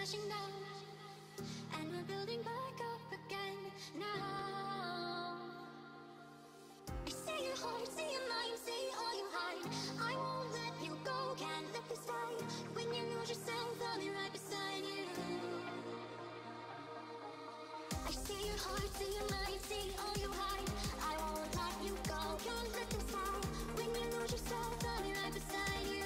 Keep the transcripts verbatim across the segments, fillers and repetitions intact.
crashing down, and we're building back up again now. I see your heart, see your mind, see all you hide. I won't let you go, can't let this die. When you lose yourself, I'll be right beside you. I see your heart, see your mind, see all you hide. I won't let you go, can't let this die. When you lose yourself, I'll be right beside you.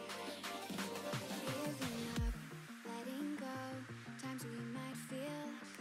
Giving up, letting go, times we might feel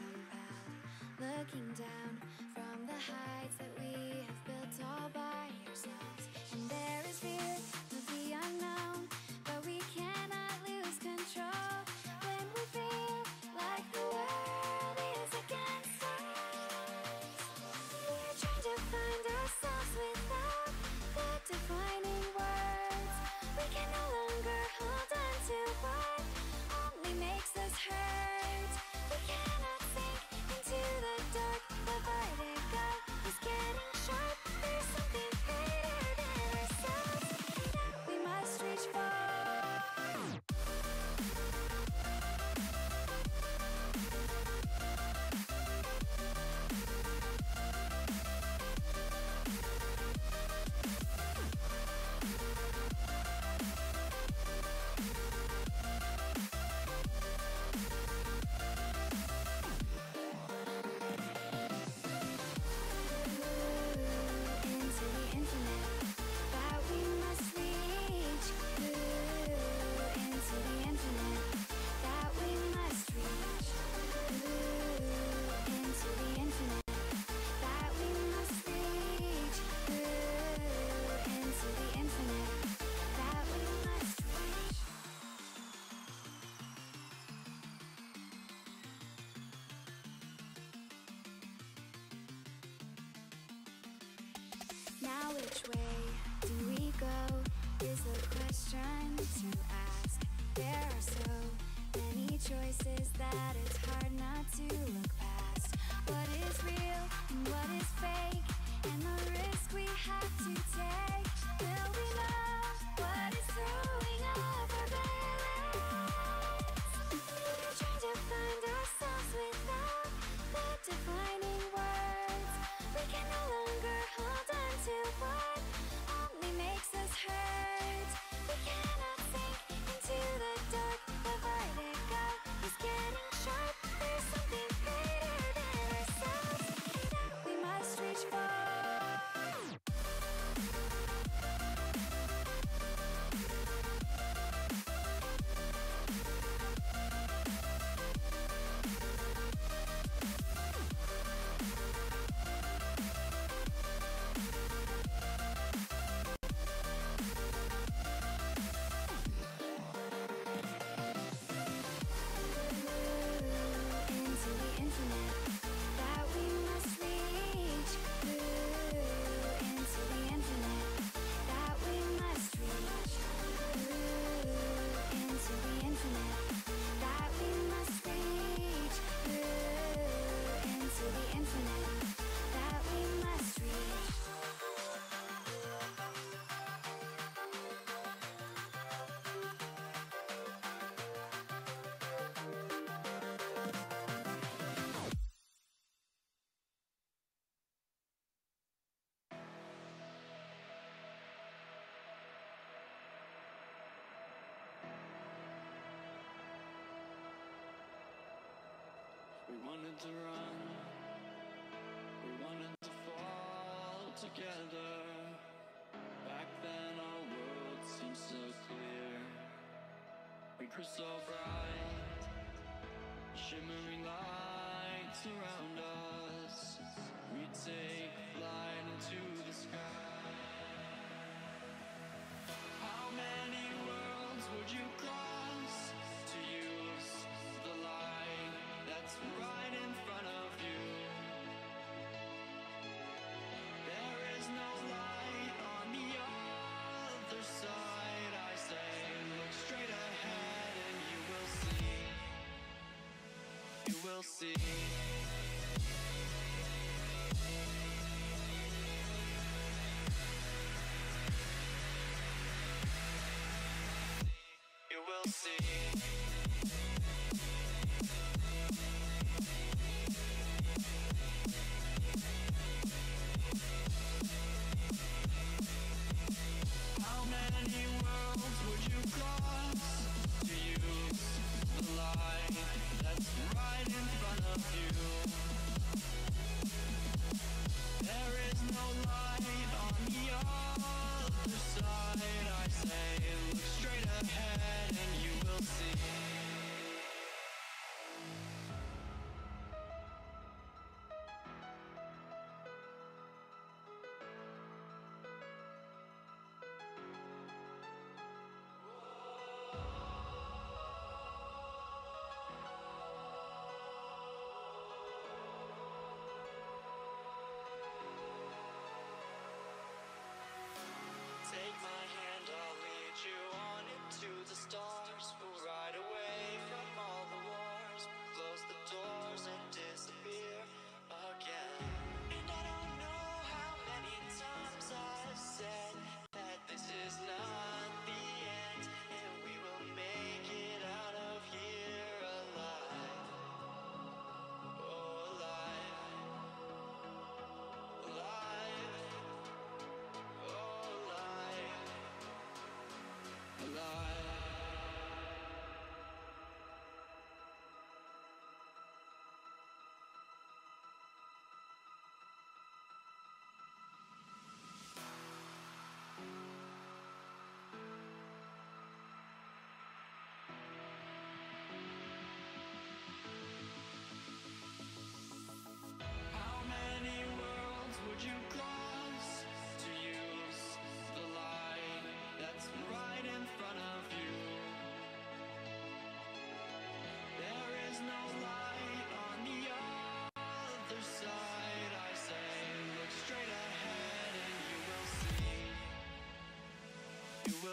Which way do we go is the question to ask. There are so many choices that it's hard not to look past. What is real and what is fake, and the risk we have to take. Will we know what is throwing off our balance? We're trying to find ourselves without the defining words. We can no longer hold on to what only makes us hurt. We cannot sink into the dark. The vertigo is getting sharp. There's something greater than ourselves that we must reach for. Into the infinite that we must reach. Through into the infinite that we must reach. Through into the infinite that we must reach. Through into the infinite that we must reach. We wanted to run, we wanted to fall together. Back then our world seemed so clear. We grew so bright, shimmering lights around us. We take flight into the sky. How many worlds would you cross to use the light that's right in front of you? There is no light on the other side. I say, look straight ahead and you will see. You will see. You will see. How many worlds would you cross to use the light that's right in front of you?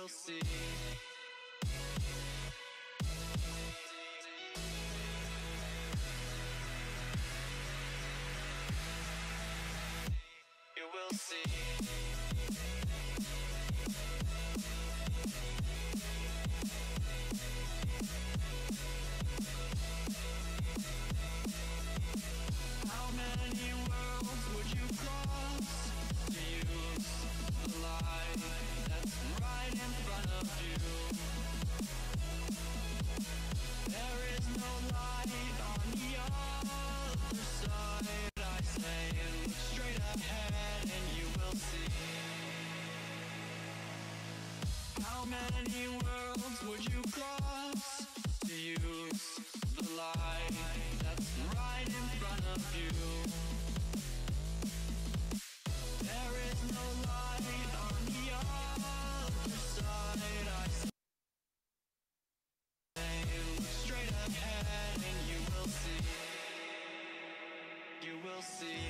will see. You will see. How many worlds would you cross to use the light that's right in front of you? There is no light on the other side. I say, look straight ahead and you will see. How many worlds would you cross to use the light that's right in front of you? There is no light on the other side. I say, look straight ahead and you will see. You will see.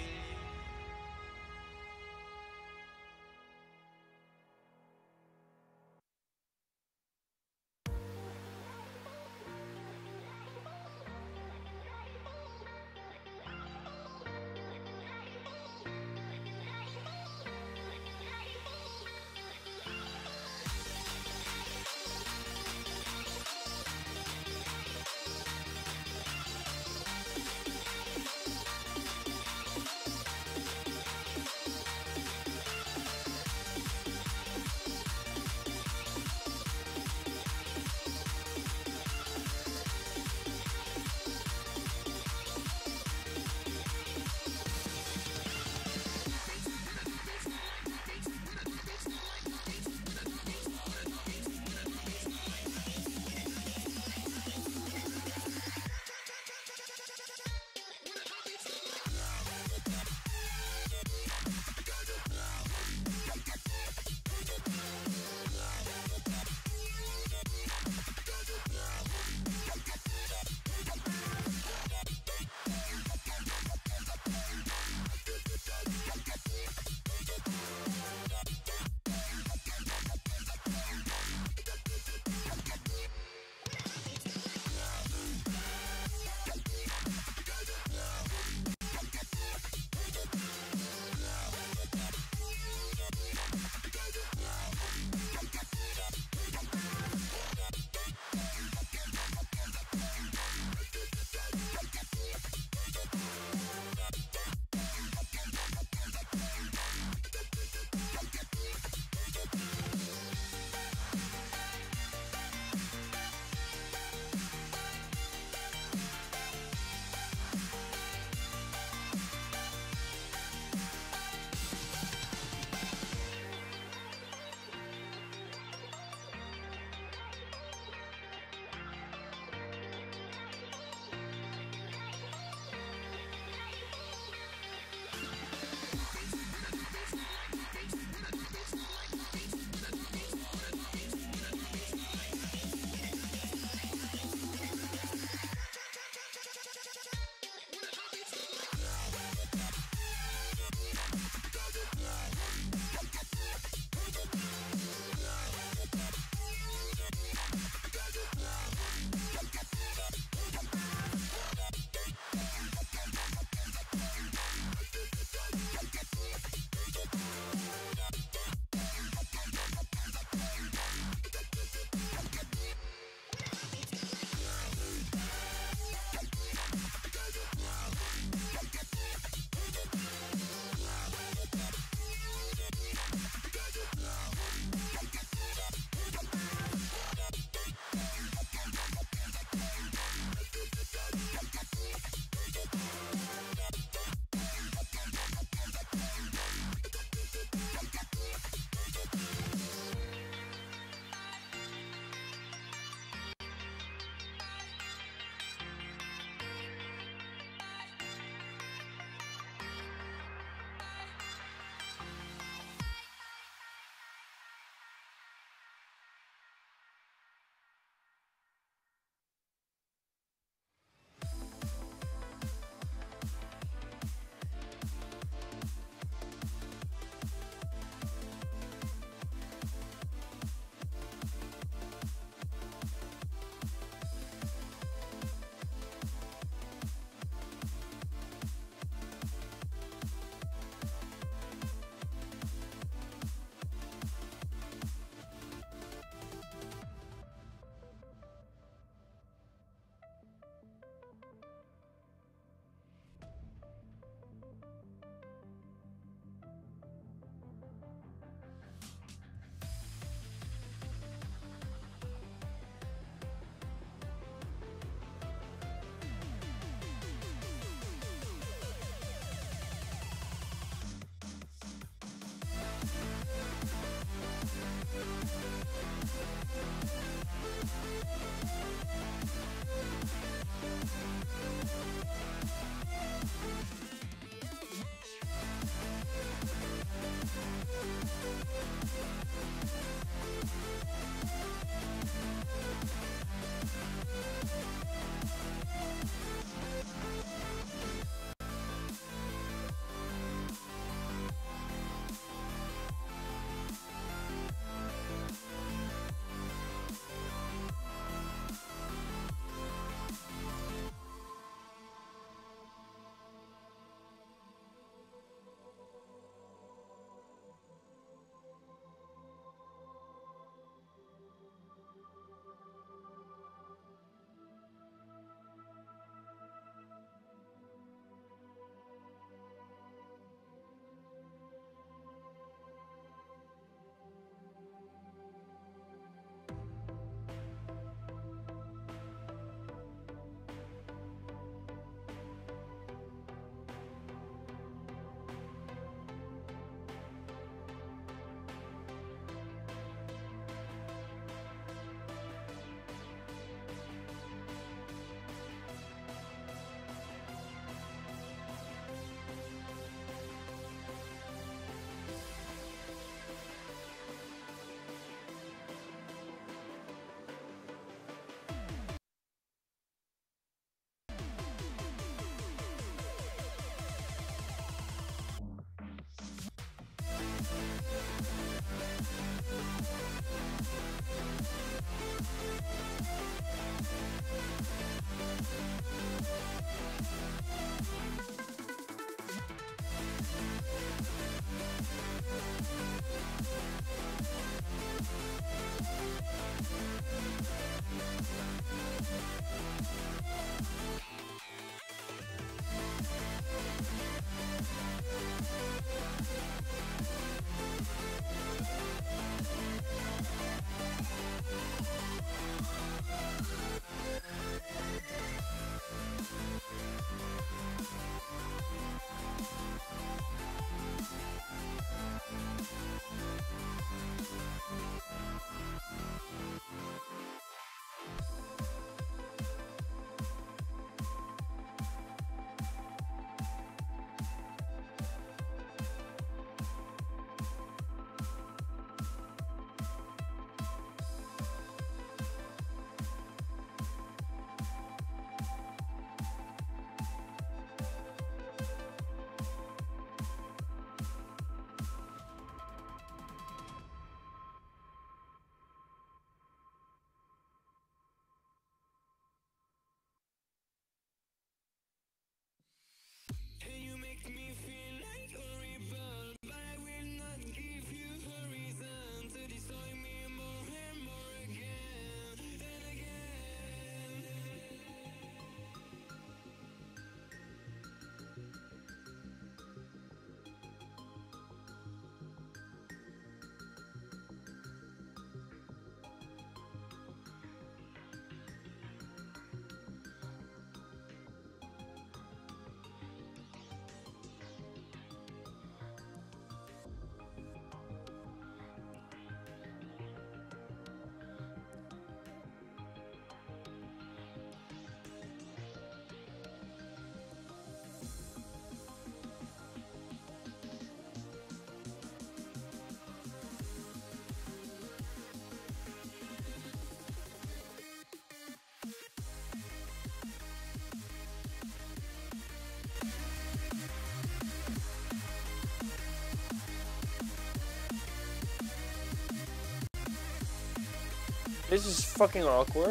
This is fucking awkward.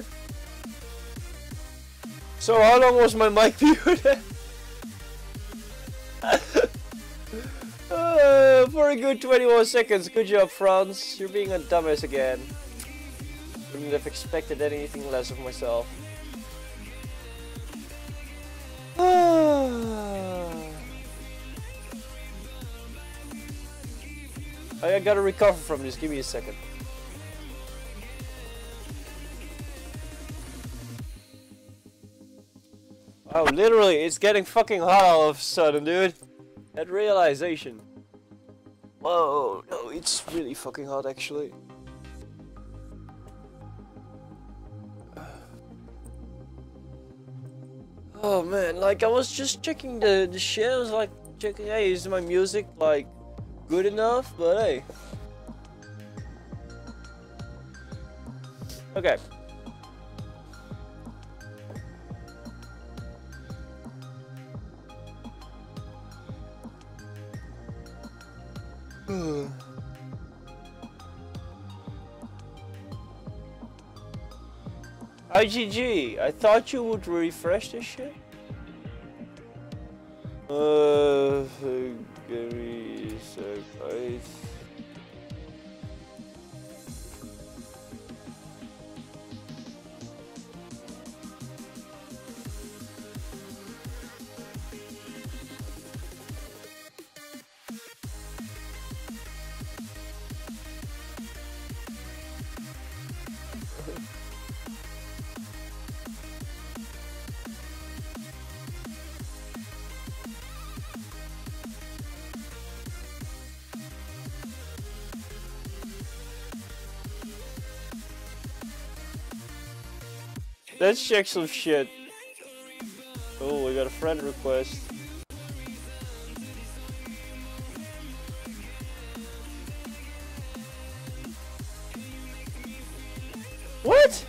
So how long was my mic muted? uh, for a good twenty-one seconds. Good job, Frans. You're being a dumbass again. Wouldn't have expected anything less of myself. I gotta recover from this. Give me a second. Wow, literally, it's getting fucking hot all of a sudden, dude. That realization. Whoa, no, it's really fucking hot, actually. Oh man, like I was just checking the the shit. I was like checking, hey, is my music like good enough? But hey, okay. I G G, I thought you would refresh this shit. Uh, give me a sec, I... Let's check some shit. Oh, we got a friend request. What?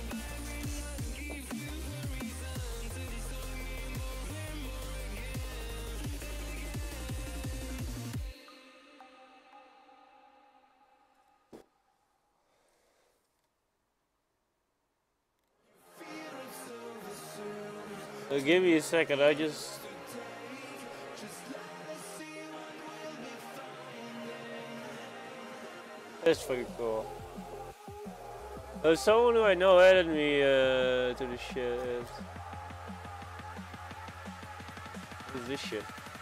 Uh, give me a second, I just... That's fucking cool. Uh, someone who I know added me uh, to the shit. What is this shit?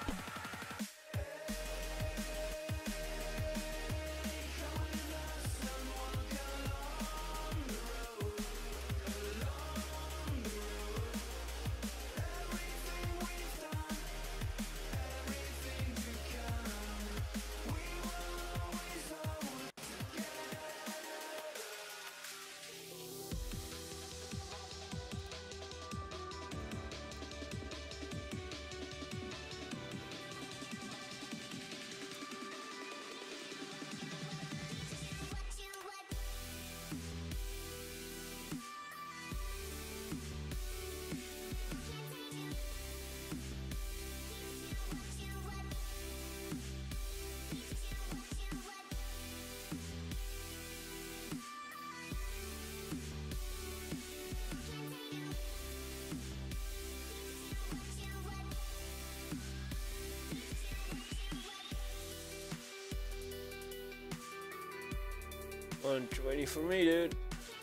one twenty for me, dude.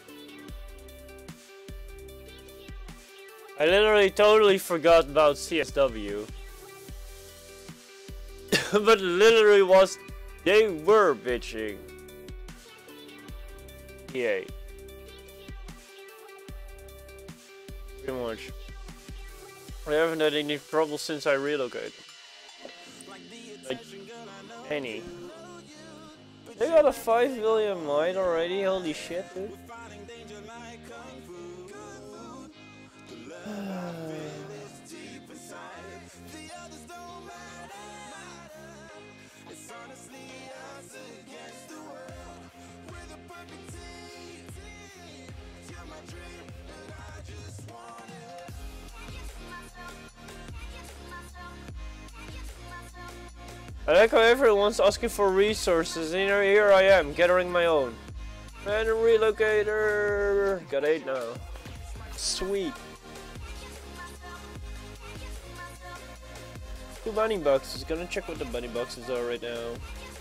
I literally totally forgot about C S W. But literally was... They were bitching. E A. Pretty much. I haven't had any trouble since I relocated. Like, any. They got a five million mine already, holy shit, dude. I like how everyone's asking for resources, and here I am, gathering my own. And a relocator! Got eight now. Sweet. Two bunny boxes. Gonna check what the bunny boxes are right now.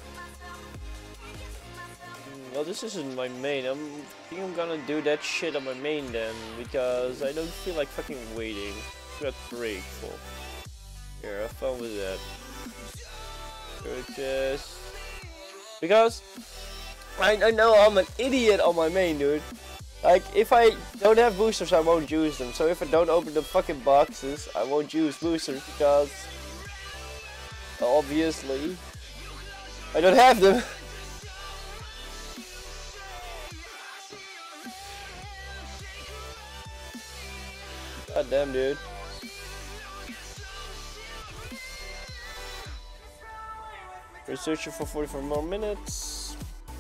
Well, this isn't my main. I'm I think I'm gonna do that shit on my main then, because I don't feel like fucking waiting. Got grateful. Here, have fun with that. Purchase. Because I, I know I'm an idiot on my main, dude. Like, if I don't have boosters, I won't use them. So if I don't open the fucking boxes, I won't use boosters because obviously I don't have them. God damn, dude. We're searching for forty-four more minutes.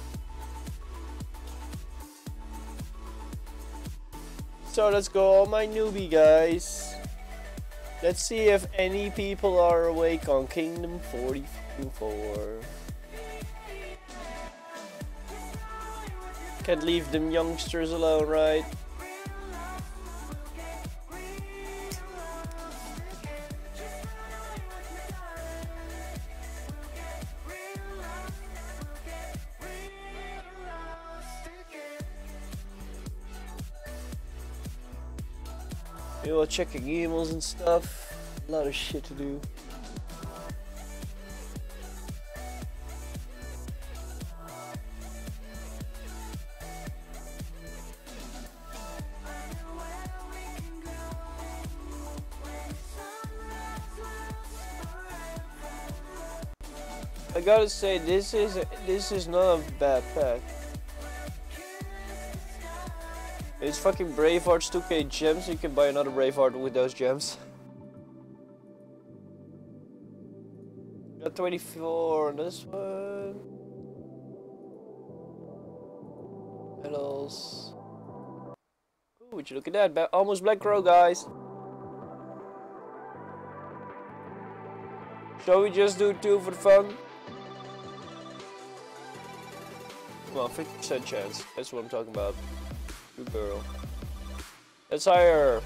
So let's go, all my newbie guys. Let's see if any people are awake on Kingdom forty-four. Can't leave them youngsters alone, right? We will checking emails and stuff. A lot of shit to do. I gotta say, this is this is not a bad pack. It's fucking Braveheart's two K gems, you can buy another Braveheart with those gems. Got twenty-four on this one. Medals. Ooh, would you look at that? Ba almost Black Crow, guys. Shall we just do two for fun? Well, fifty percent chance. That's what I'm talking about. Good girl. Let's hire.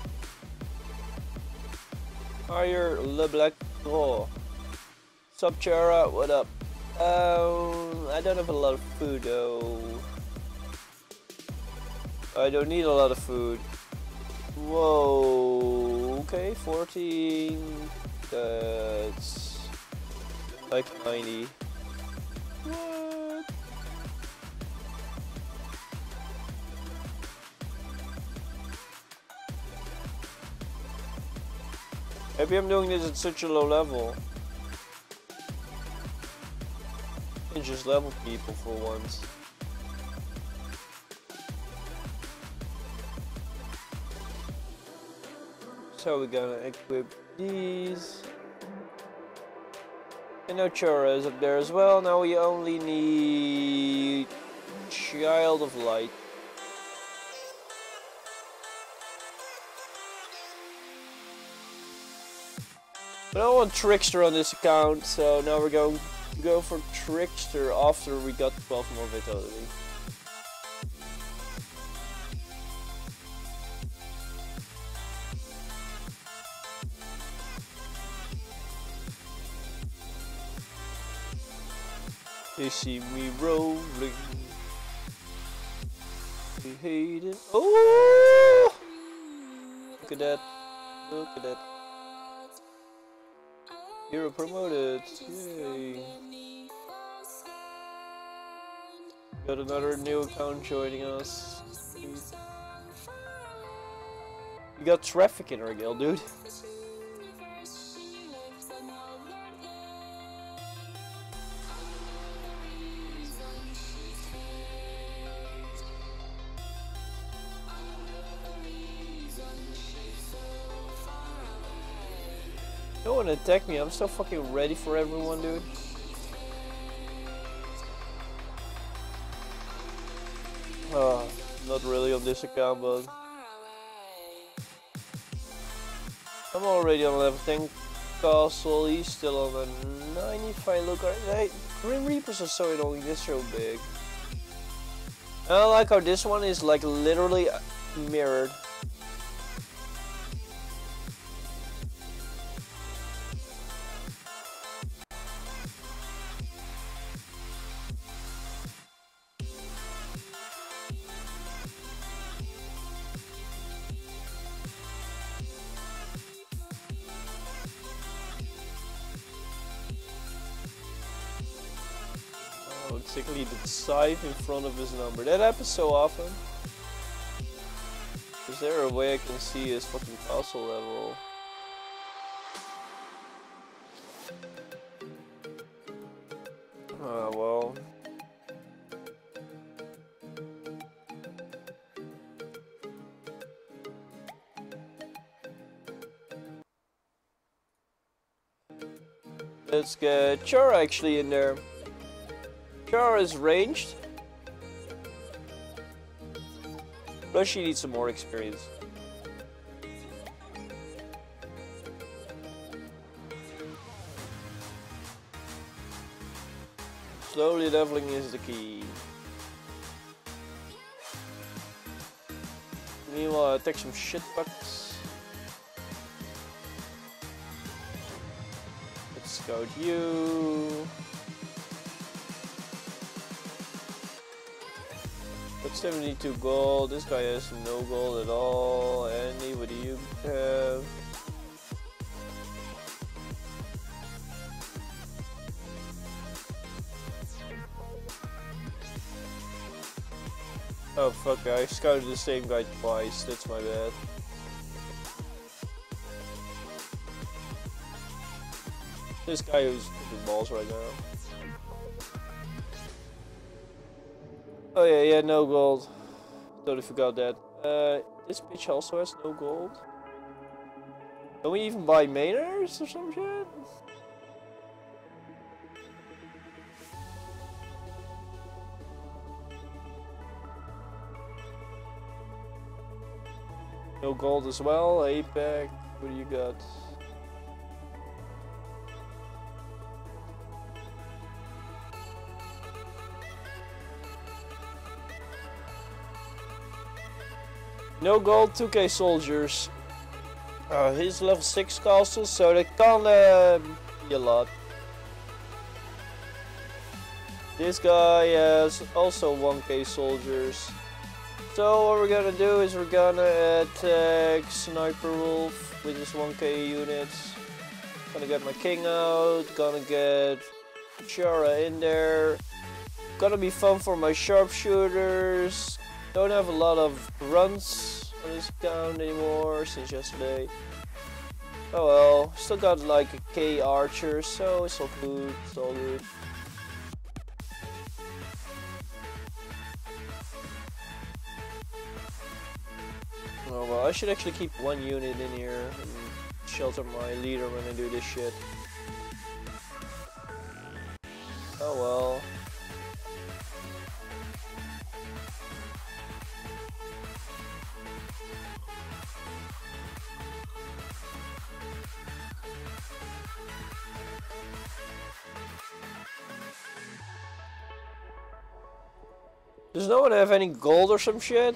Hire Le Black Crow. Sup, Chara? What up? Um, I don't have a lot of food though. I don't need a lot of food. Whoa. Okay, fourteen. That's like ninety. What? Maybe I'm doing this at such a low level. And just level people for once. So we're gonna equip these. And now Chora is up there as well. Now we only need Child of Light. But I want Trickster on this account, so now we're going to go for Trickster after we got twelve more vitality. They see me rolling. They hate it. Oh! Look at that. Look at that. Hero promoted. Yay. Got another new account joining us. You got traffic in our guild, dude. No one attack me, I'm so fucking ready for everyone, dude. Oh, not really on this account, but I'm already on level ten castle, he's still on a ninety if I look right. Grim Reapers are so annoying, they're so big. I like how this one is like literally mirrored. Oh, particularly the scythe in front of his number. That happens so often. Is there a way I can see his fucking castle level? Ah, well. Let's get Chara actually in there. Chara is ranged. Plus she needs some more experience. Slowly leveling is the key. Meanwhile, I take some shit bucks. Let's scout you. Got seventy-two gold. This guy has no gold at all. Andy, what do you have? Oh fuck, I scouted the same guy twice, that's my bad. This guy who's kicking balls right now. Oh yeah, yeah, no gold. Totally forgot that. Uh, this bitch also has no gold. Can we even buy mainers or some shit? No gold as well. A pack. What do you got? No gold, two K soldiers. Uh, he's level six castle, so that can uh, be a lot. This guy has also one K soldiers. So what we're gonna do is we're gonna attack Sniper Wolf with his one K units. Gonna get my king out, gonna get Chara in there. Gonna be fun for my sharpshooters. Don't have a lot of runs on this account anymore since yesterday. Oh well, still got like a K archer, so it's all good, it's all good. Oh well, I should actually keep one unit in here and shelter my leader when I do this shit. Oh well. Does no one have any gold or some shit?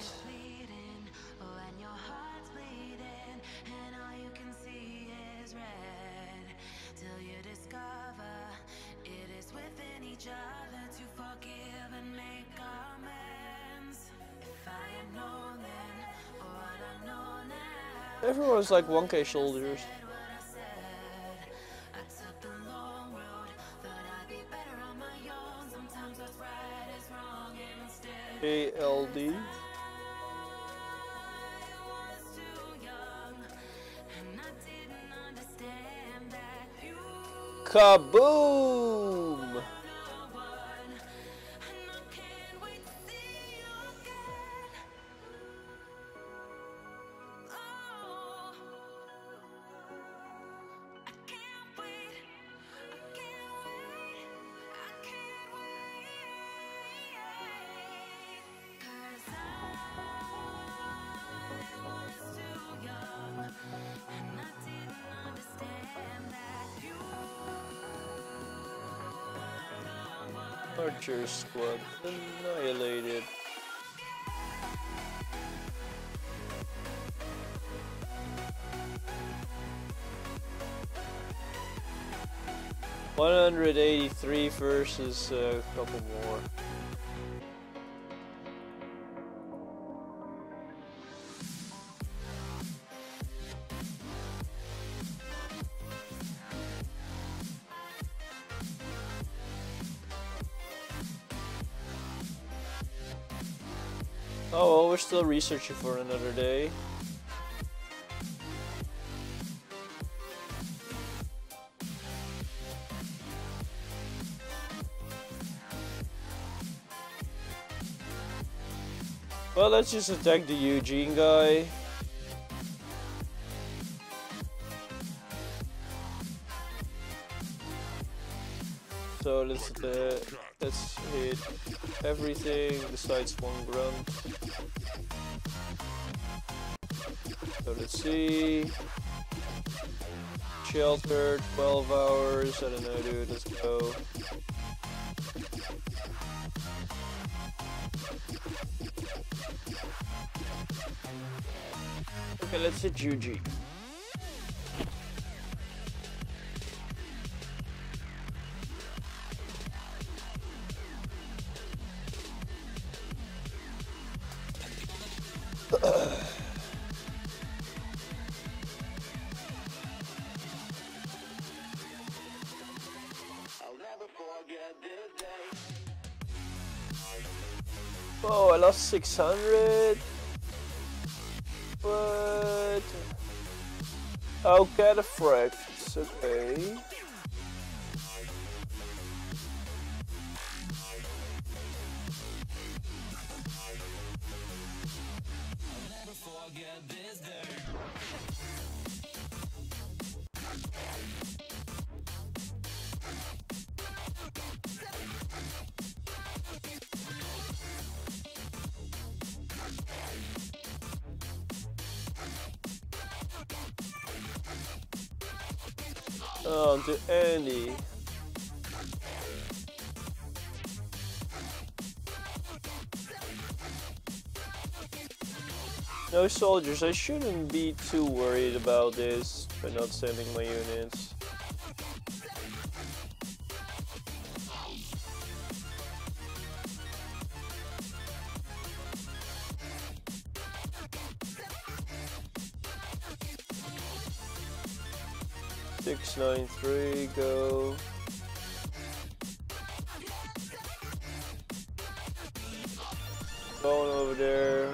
Everyone's like one K soldiers. A L D. Kaboom! Archer squad annihilated. one hundred eighty-three versus a couple more. Oh well, we're still researching for another day. Well, let's just attack the Eugene guy. So let's uh, let's hit everything besides one grunt. So let's see. Shelter, twelve hours. I don't know, dude. Let's go. Okay, let's hit U G. Oh, I lost six hundred. But I'll get a fract. Okay. Oh, to Andy. No soldiers, I shouldn't be too worried about this by not sending my units. six nine three, go. Going over there.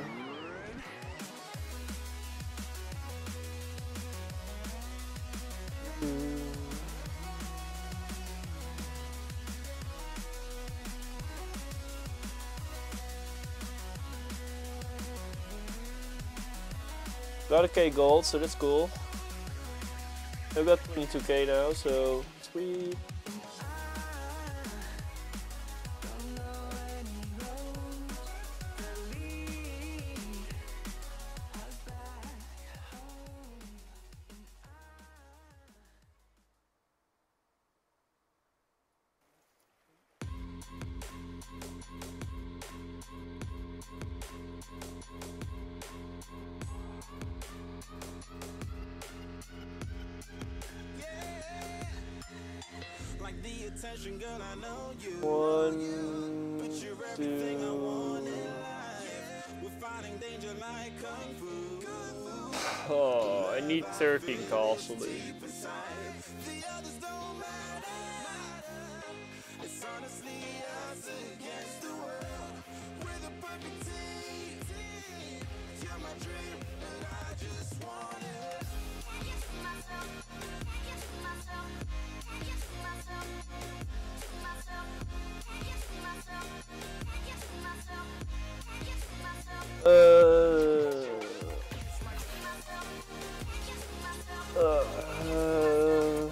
Hmm. Got a K gold, so that's cool. I've got twenty-two K now, so sweet. One, two. Oh, I need thirteen castle, dude. Uh, uh, uh,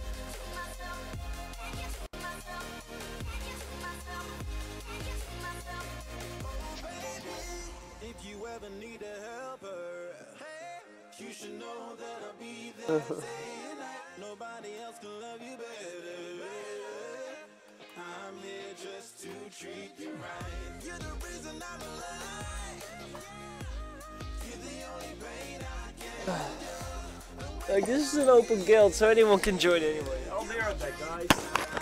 if you ever need a helper, you should know that I'll be there day and night. Nobody else can love you better. I'm here just to treat you right. You're the reason I'm alive. You're the only pain I can. Like, this is an open guild, so anyone can join anyway. I'll be right back, guys.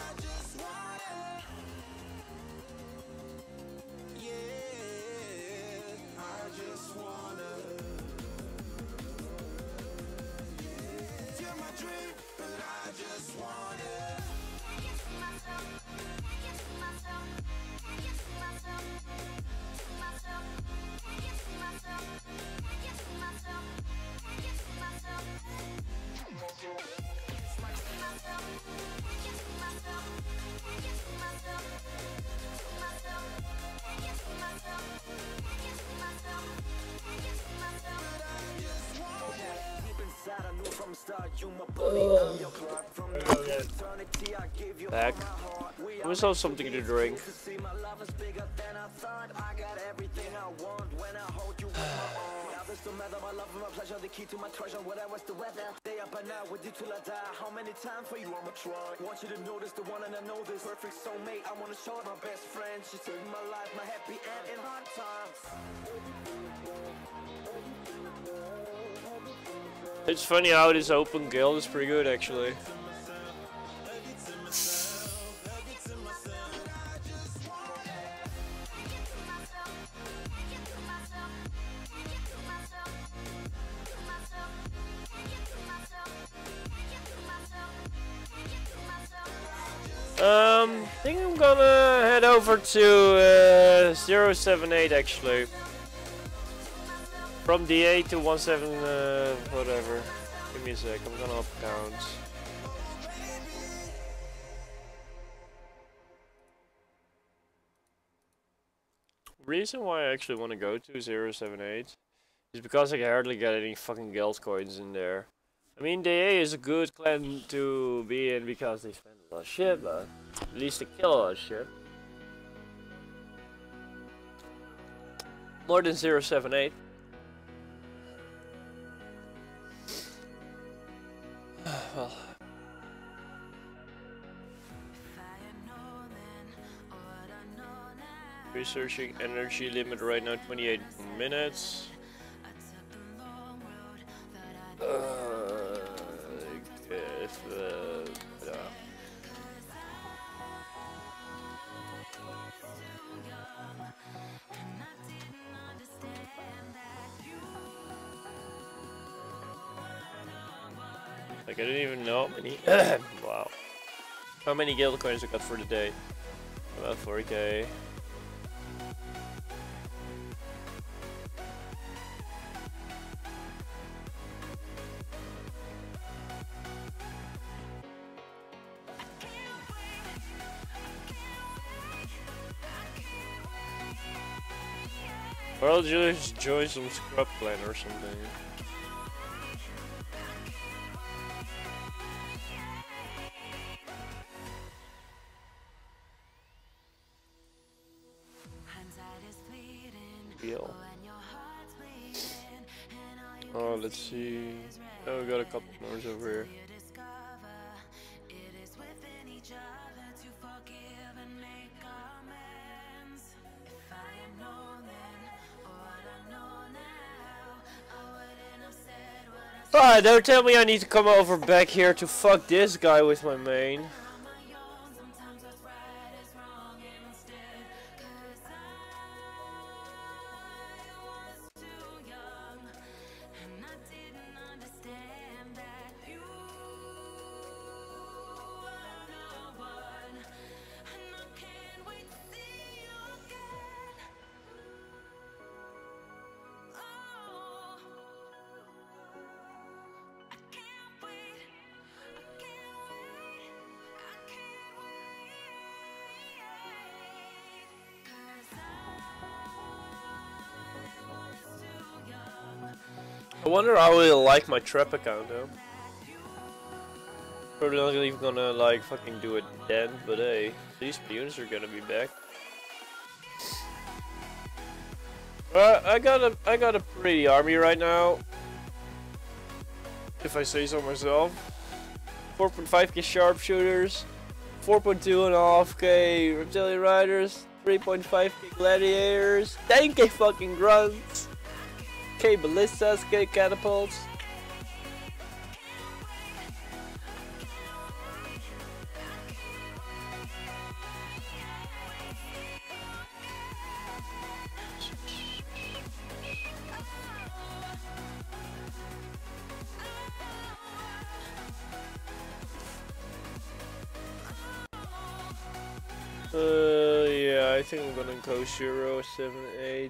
Back. I must have something to drink. It's funny how this open guild is pretty good actually. Um, I think I'm gonna head over to uh, zero seven eight actually. From D eight to one seven, uh, whatever. Give me a sec, I'm gonna up counts. Reason why I actually want to go to zero seven eight is because I can hardly get any fucking guild coins in there. I mean, D A is a good clan to be in because they spend a lot of shit, but at least they kill a lot of shit. More than zero seven eight. Well. Researching energy limit right now, twenty-eight minutes. Uh, if, uh, yeah. Like I didn't even know how many. Wow. How many guild coins I got for the day? About four K. Or I'll just join some scrub clan or something. Deal. Oh, let's see. Oh, we got a couple more over here. Ah, don't tell me I need to come over back here to fuck this guy with my main. I wonder how he'll like my trap account though. Probably not even gonna like fucking do it then, but hey, these peons are gonna be back. Uh, I got a I got a pretty army right now, if I say so myself. four point five K sharpshooters, four point two and a half K reptilian riders, three point five K gladiators, ten K fucking grunts. K ballistas, K catapults. Uh, yeah, I think I'm gonna go zero seven eight.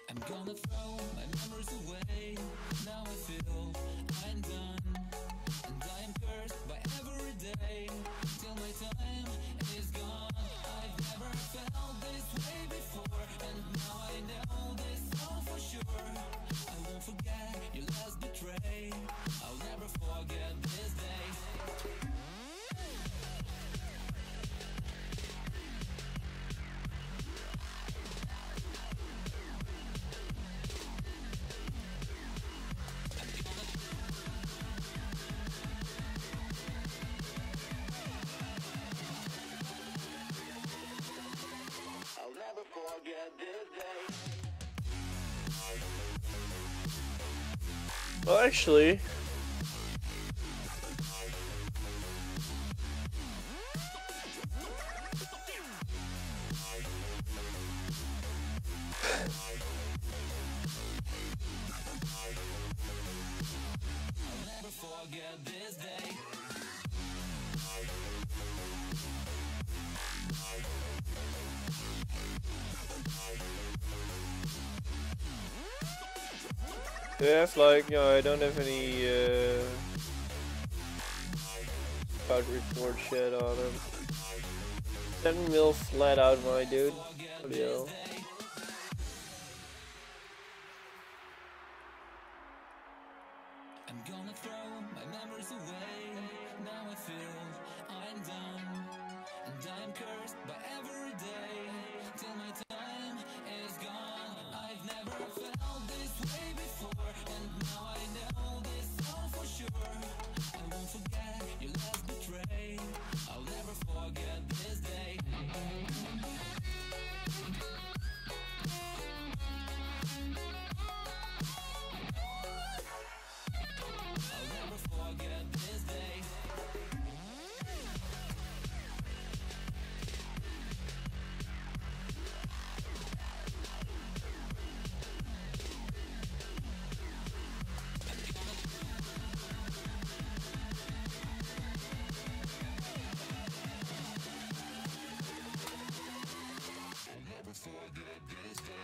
I'm gonna throw my memories away. Now I feel I'm done, and I am cursed by every day till my time is gone. I've never felt this way before, and now I know this all for sure. I won't forget your last betray. I'll never forget this day. I'll never forget this day. Well, actually, I'll never forget this day. yeah, if like, no, I don't have any uh, card report shit on him. ten mil flat out, my dude. Bloody hell. I'm gonna throw my memories away. Now I feel I'm done, and I'm cursed by every day till my time is gone. I've never felt this way before, and now I know this all for sure. I won't forget your last betray. I'll never forget this day. I'll never forget this day. I'll never forget this day.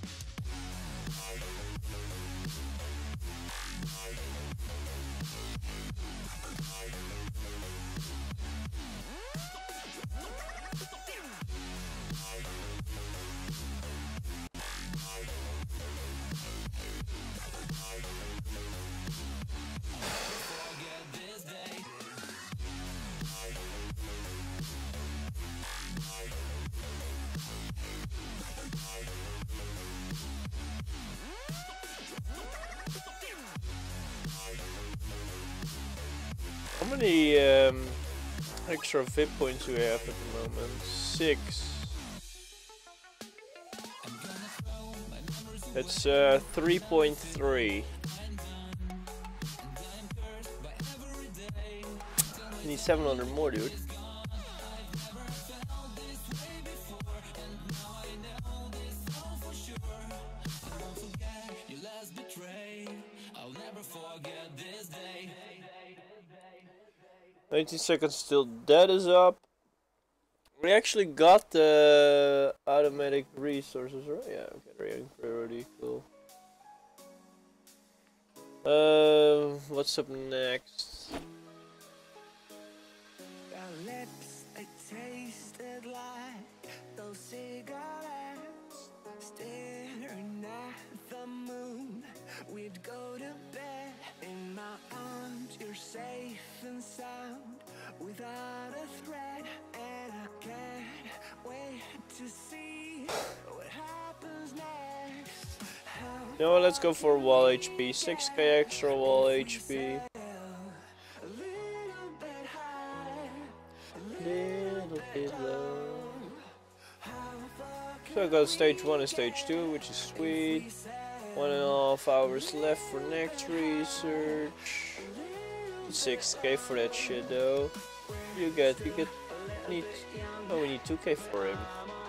Forget this day. How many um, extra V I P points do we have at the moment? Six. It's uh, three point three. Need seven hundred more, dude. Your last betray. I'll never forget this day. nineteen seconds still. That is up. We actually got the automatic resources, right? Yeah, okay, rating priority, cool. Uh, what's up next? Our lips, they tasted like those cigarettes. Staring at the moon, we'd go to bed. In my arms, you're safe and sound, without a threat. And I can't wait to see what happens next. How You know what, let's go for wall H P. six K extra wall H P. a little bit high, Little bit low. So I got stage one and stage two, which is sweet. One and a half hours left for next research. six K for that shit though. You get, you get, need, oh we need two K for him.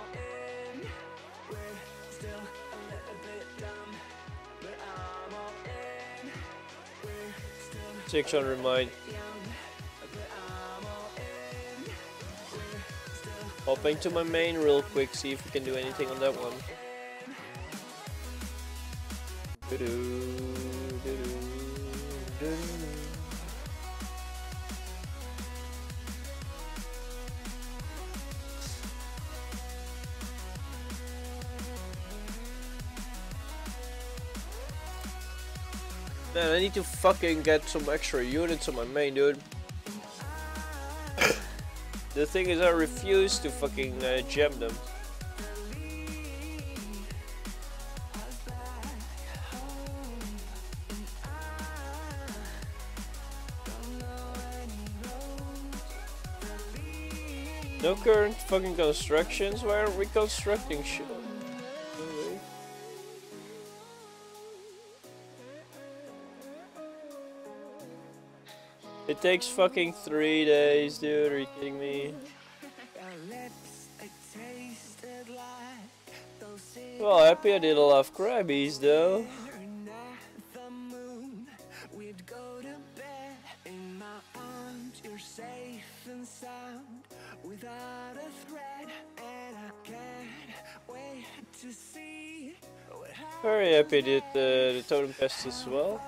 six hundred mine. Hopping to my main real quick, see if we can do anything on that one. Doo-doo, doo-doo, doo-doo. Man, I need to fucking get some extra units on my main, dude. The thing is, I refuse to fucking uh, gem them. No current fucking constructions? Why aren't we constructing shit? No way. It takes fucking three days, dude. Are you kidding me? Well, happy I did a lot of crabbies, though. Very happy I did uh, the totem pest as well.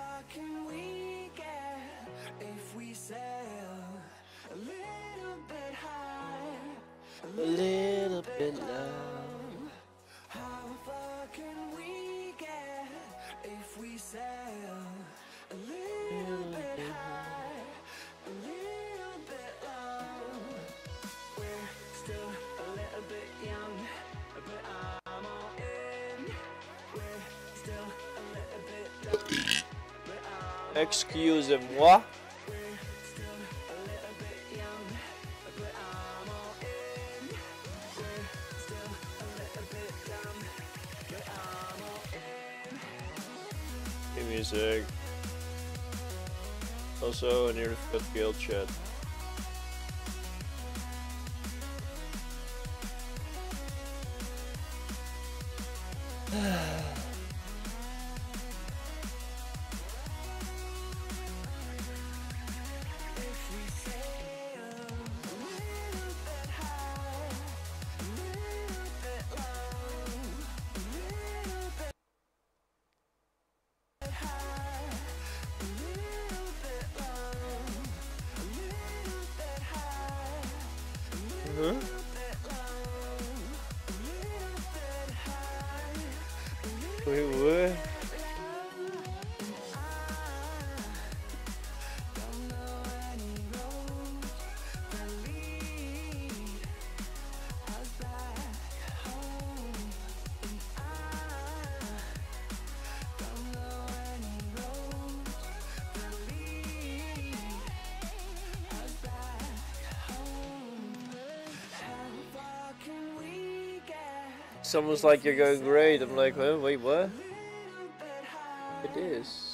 A little bit low. How far can we get if we sail a little bit high, a little bit low? We're still a little bit young, but I'm all in. We're still a little bit young, but I'm Excusez-moi. Music. Also, I need to put guild chat. Wait, what? Someone's like, you're going great. I'm like, oh, wait, what? It is.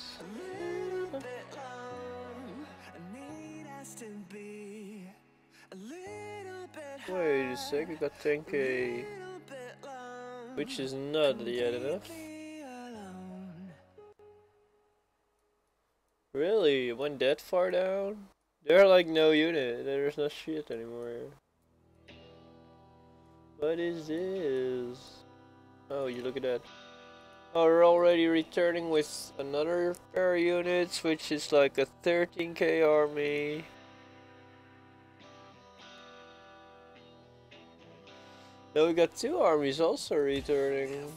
Wait a sec, we got ten K. Which is not yet enough. Really? It went that far down? There are like no unit. There's no shit anymore. What is this? Oh, you look at that. Oh, we're already returning with another pair of units, which is like a thirteen K army. Now we got two armies also returning.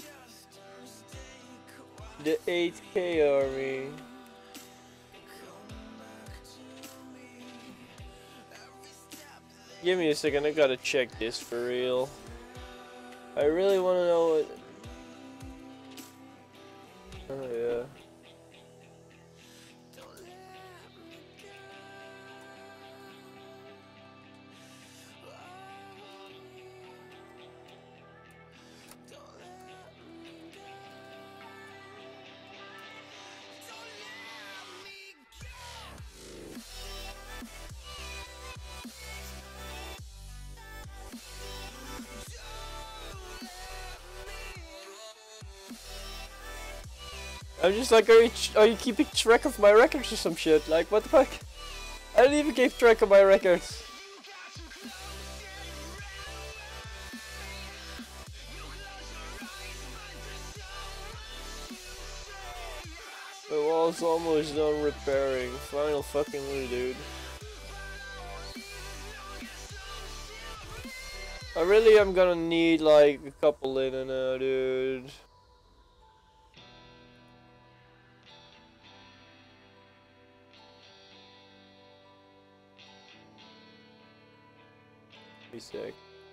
The eight K army. Give me a second, I gotta check this for real. I really wanna know what... Oh yeah. I'm just like, are you, are you keeping track of my records or some shit? Like, what the fuck? I didn't even keep track of my records. car's almost done repairing. Final fucking dude. I really am gonna need like a couple in and out, dude. Be sick.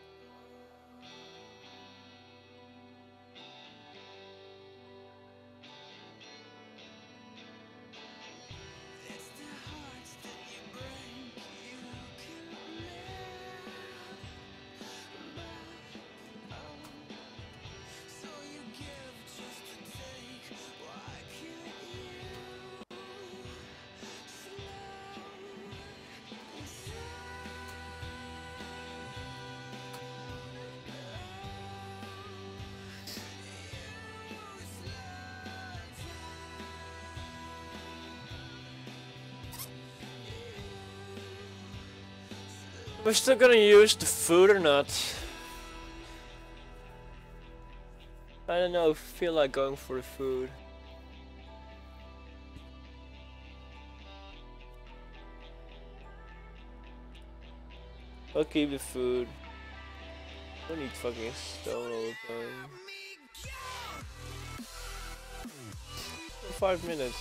We're still gonna use the food or not? I don't know, I feel like going for the food. I'll keep the food. I don't need fucking stone all the time. Five minutes.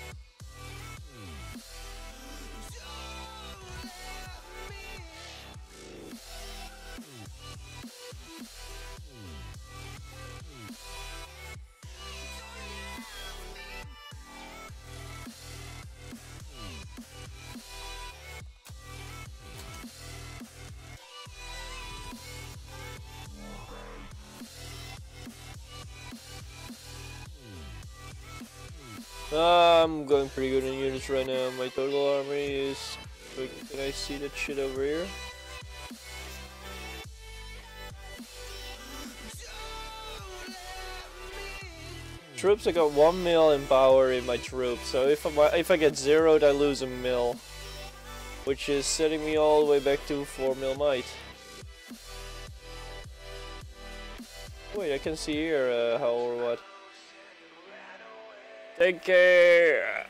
Uh, I'm going pretty good in units right now. My total army is... Can I see that shit over here? Troops, I got one mil in power in my troops. So if I if I get zeroed, I lose a mil, which is setting me all the way back to four mil might. Wait, I can see here uh, how or what. Take care.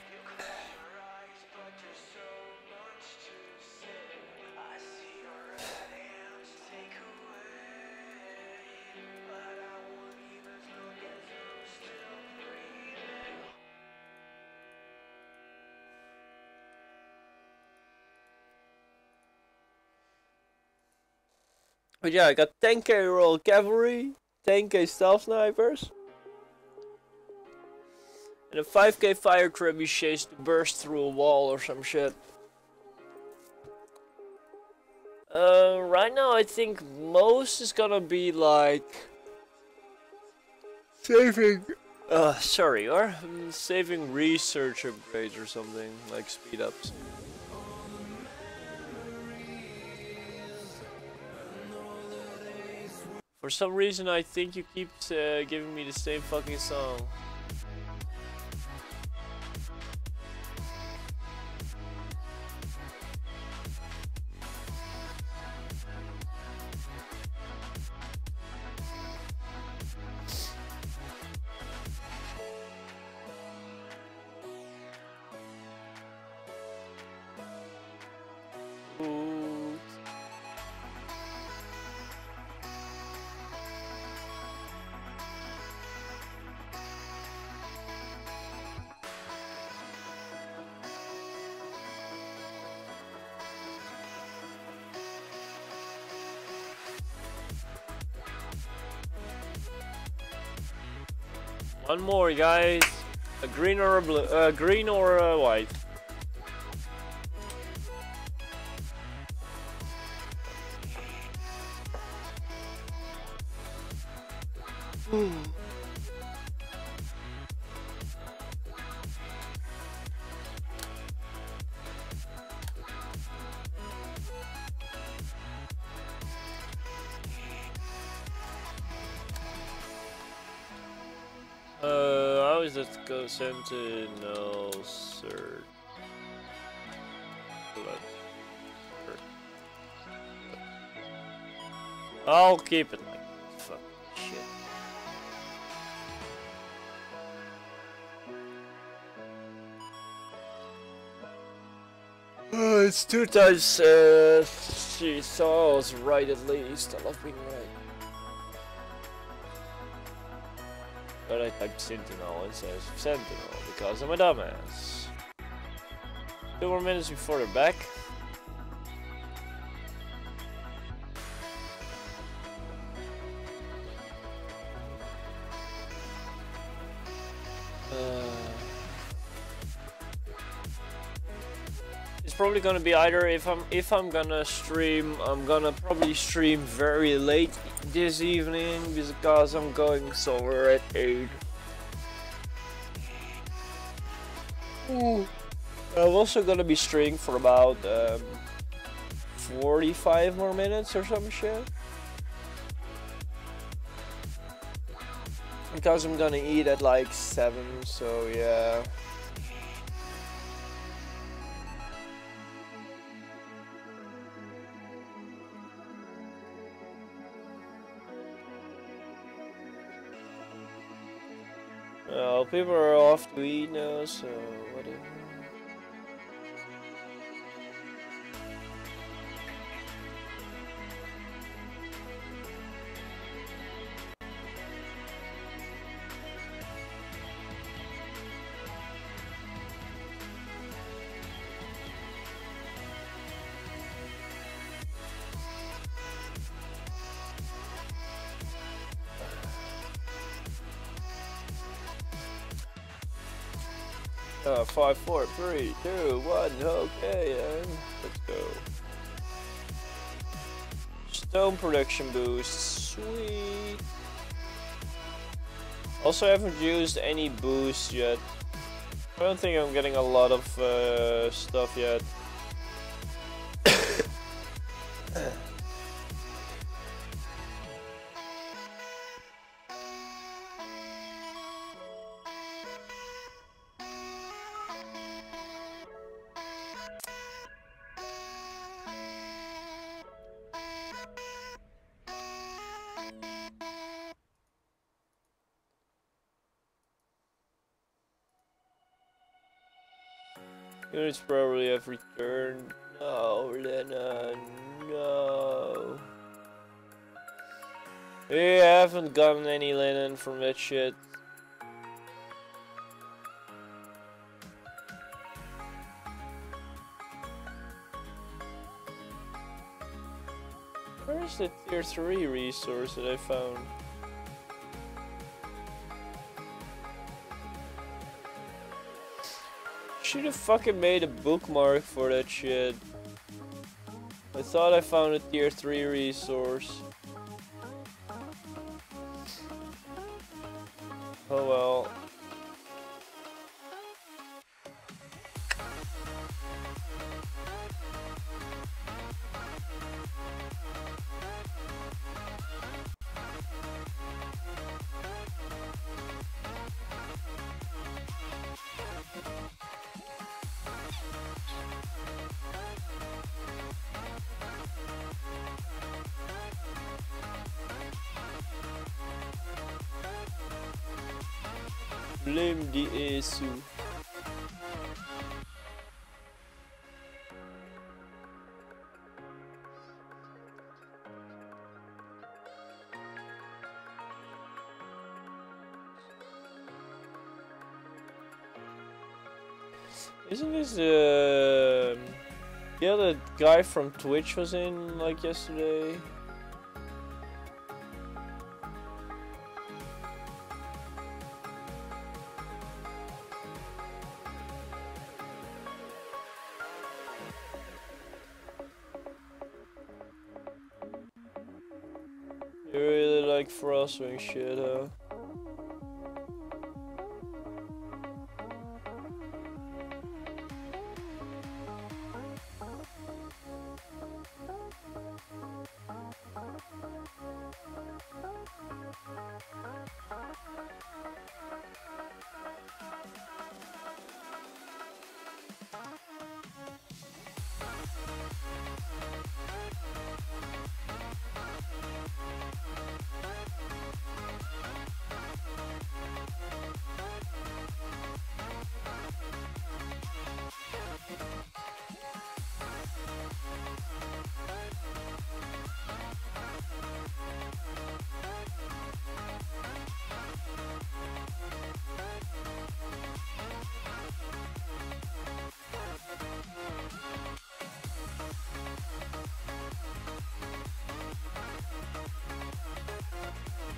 But yeah, I got ten K roll cavalry, ten K stealth snipers, and a five K fire trebuchets to burst through a wall or some shit. Uh, right now I think most is gonna be like saving. Uh, sorry, or saving research upgrades or something like speed ups. For some reason, I think you keep uh, giving me the same fucking song. Ooh. One more, guys. A green or a blue? Uh, green or a white? Uh, how is that go Sentinel, sir? I'll keep it like fuck shit. Uh, it's two times, uh, she saw I was right at least. I love being right. But I typed Sentinel instead of Sentinel because I'm a dumbass. Two more minutes before they're back. Uh, it's probably gonna be either if I'm if I'm gonna stream, I'm gonna probably stream very late this evening because I'm going somewhere at eight. Ooh. I'm also gonna be streaming for about um, forty-five more minutes or some shit. Because I'm gonna eat at like seven, so yeah. Well, people are off to eat now, so whatever. Uh, five, four, three, two, one, okay, and let's go. Stone production boost, sweet. Also, I haven't used any boost yet. I don't think I'm getting a lot of uh, stuff yet. Units probably have returned. No, Lena, no. We haven't gotten any linen from that shit. Where's the tier three resource that I found? Should have fucking made a bookmark for that shit. I thought I found a tier three resource. Oh well. Blame the A S U. Isn't this the uh, yeah, the guy from Twitch was in like yesterday? You really like frostwing shit, huh?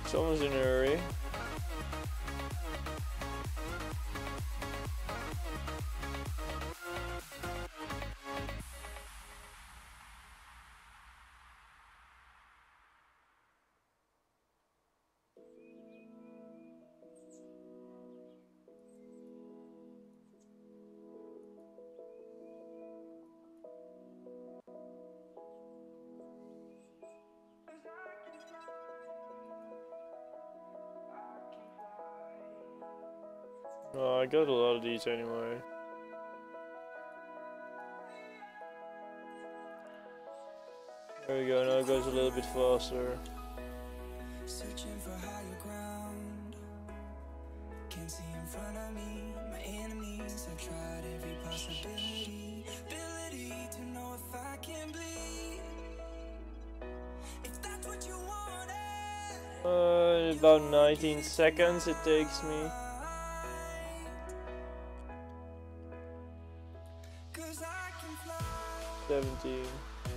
Someone's in a hurry. Oh, I got a lot of these anyway. There we go, now it goes a little bit faster. Searching for higher ground. Can't see in front of me. My enemies have tried every possibility. Ability to know if I can bleed. If that's what you wanted. Uh, about nineteen seconds it takes me. seventeen.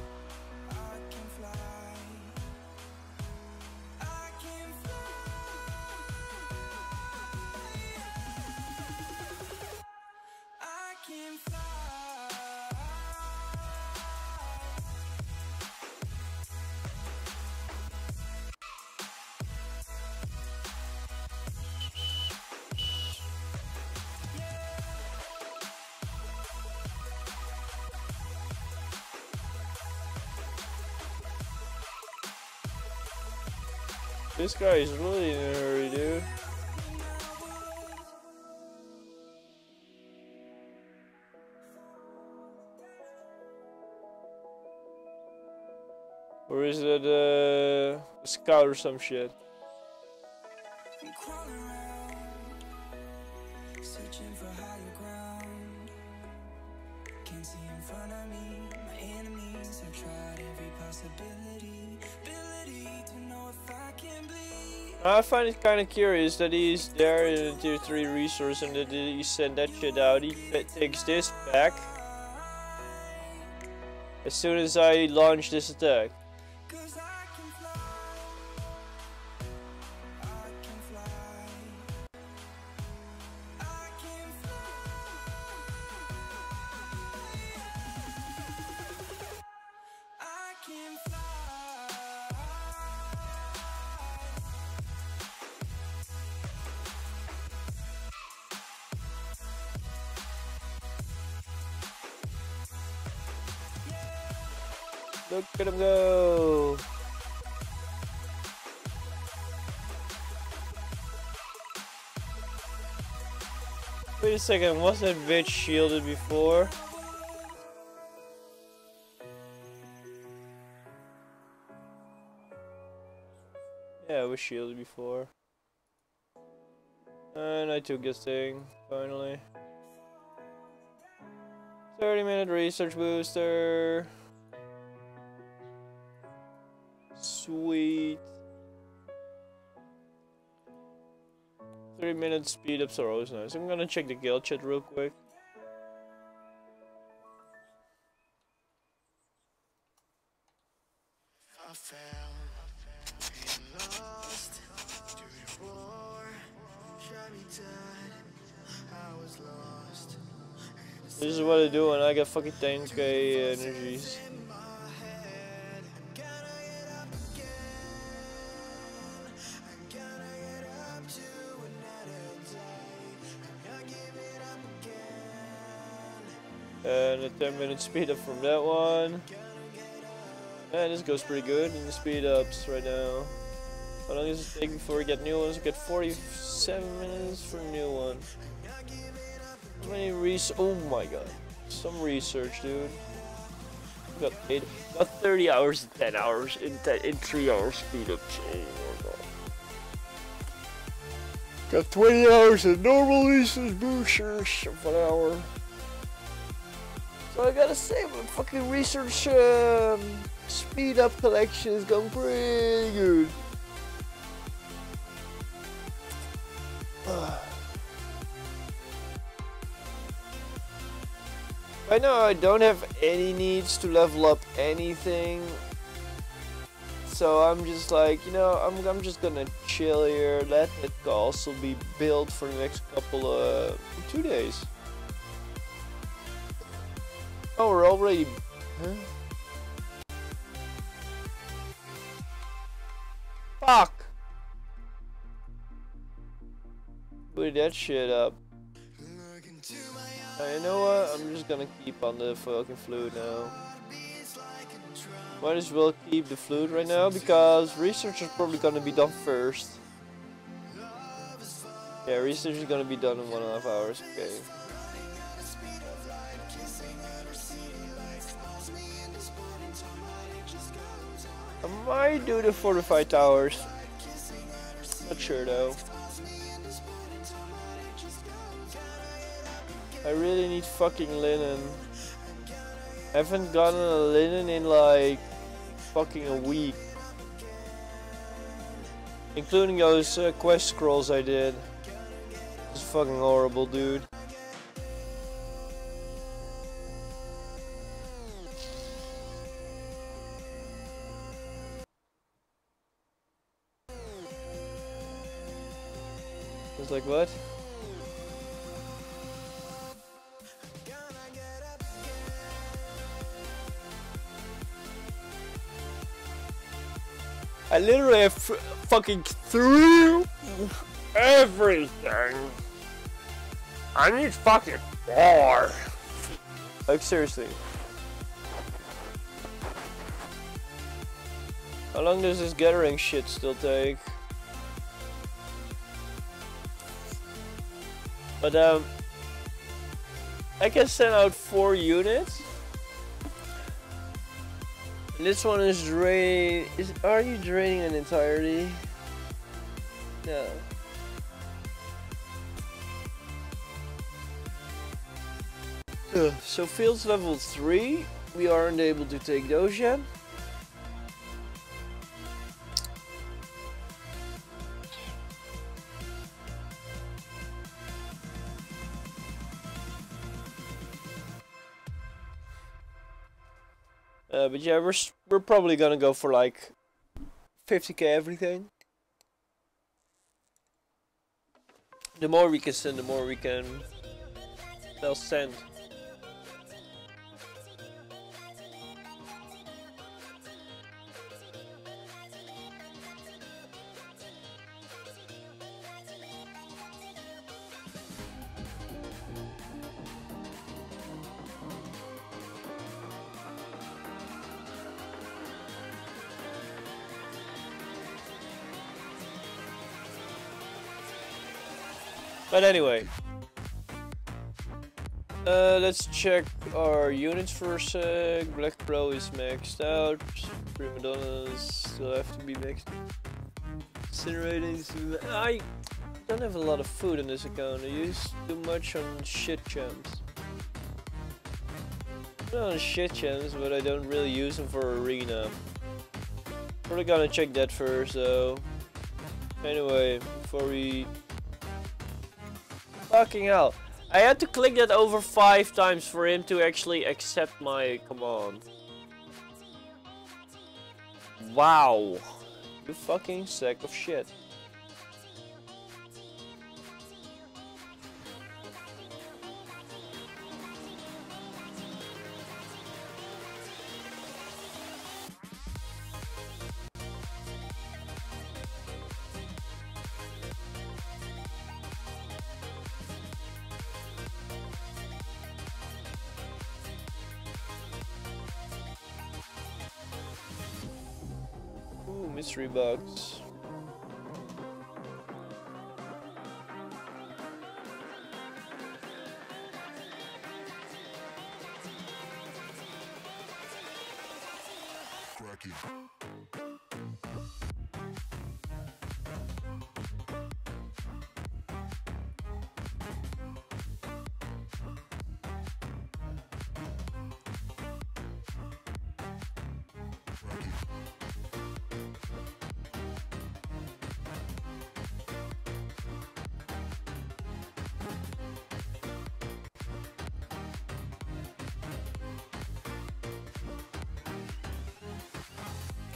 This guy is really in a hurry, dude. Or is it uh, a scout or some shit? Searching for higher ground. Can't see in front of me. My enemies have tried every possibility. Ability to know if I can bleed. I find it kind of curious that he's there in a tier three resource and that he sent that shit out. He takes this back as soon as I launch this attack. Look at him go! Wait a second, was that bitch shielded before? Yeah, it was shielded before. And I took this thing, finally. thirty minute research booster. Sweet. Three minute speed ups are always nice. I'm gonna check the guild chat real quick. I fell and lost to the war. Shot me dead. I was lost. This is what I do when I get fucking ten K energies. And a ten minute speed up from that one. Man, this goes pretty good in the speed ups right now. How long does it take before we get new ones? We get forty-seven minutes for a new one. How many res- oh my god. Some research, dude. Got eight, got thirty hours and ten hours in, in three hour speed ups. Oh my god. Got twenty hours of normal research boosters of an hour. So I gotta say, my fucking research um, speed up collection is going pretty good. Right now I don't have any needs to level up anything. so I'm just like, you know, I'm I'm just gonna chill here. Let that castle be built for the next couple of two days. Oh, we're already. Huh? Fuck! Put that shit up. Uh, you know what? I'm just gonna keep on the fucking flute now. Might as well keep the flute right now because research is probably gonna be done first. Yeah, research is gonna be done in one and a half hours. Okay. I might do the fortified towers. Not sure though. I really need fucking linen. I haven't gotten a linen in like fucking a week. Including those uh, quest scrolls I did. It's fucking horrible, dude. It's like, what? I literally have f fucking through everything. I need fucking more. Like, seriously. How long does this gathering shit still take? But, um, I can send out four units. And this one is drain. Is are you draining an entirety? No. Ugh, so fields level three, we aren't able to take those yet. Uh, but yeah, we're we're probably gonna go for like fifty K everything. The more we can send, the more we can. They'll send. But anyway, uh, let's check our units for a sec. Black Pro is maxed out. Prima Donnas still have to be maxed. Incinerating. I don't have a lot of food in this account. I use too much on shit gems. Not on shit gems, but I don't really use them for arena. Probably gonna check that first though. Anyway, before we. Fucking hell. I had to click that over five times for him to actually accept my command. Wow. You fucking sack of shit. Mystery box. Cracky.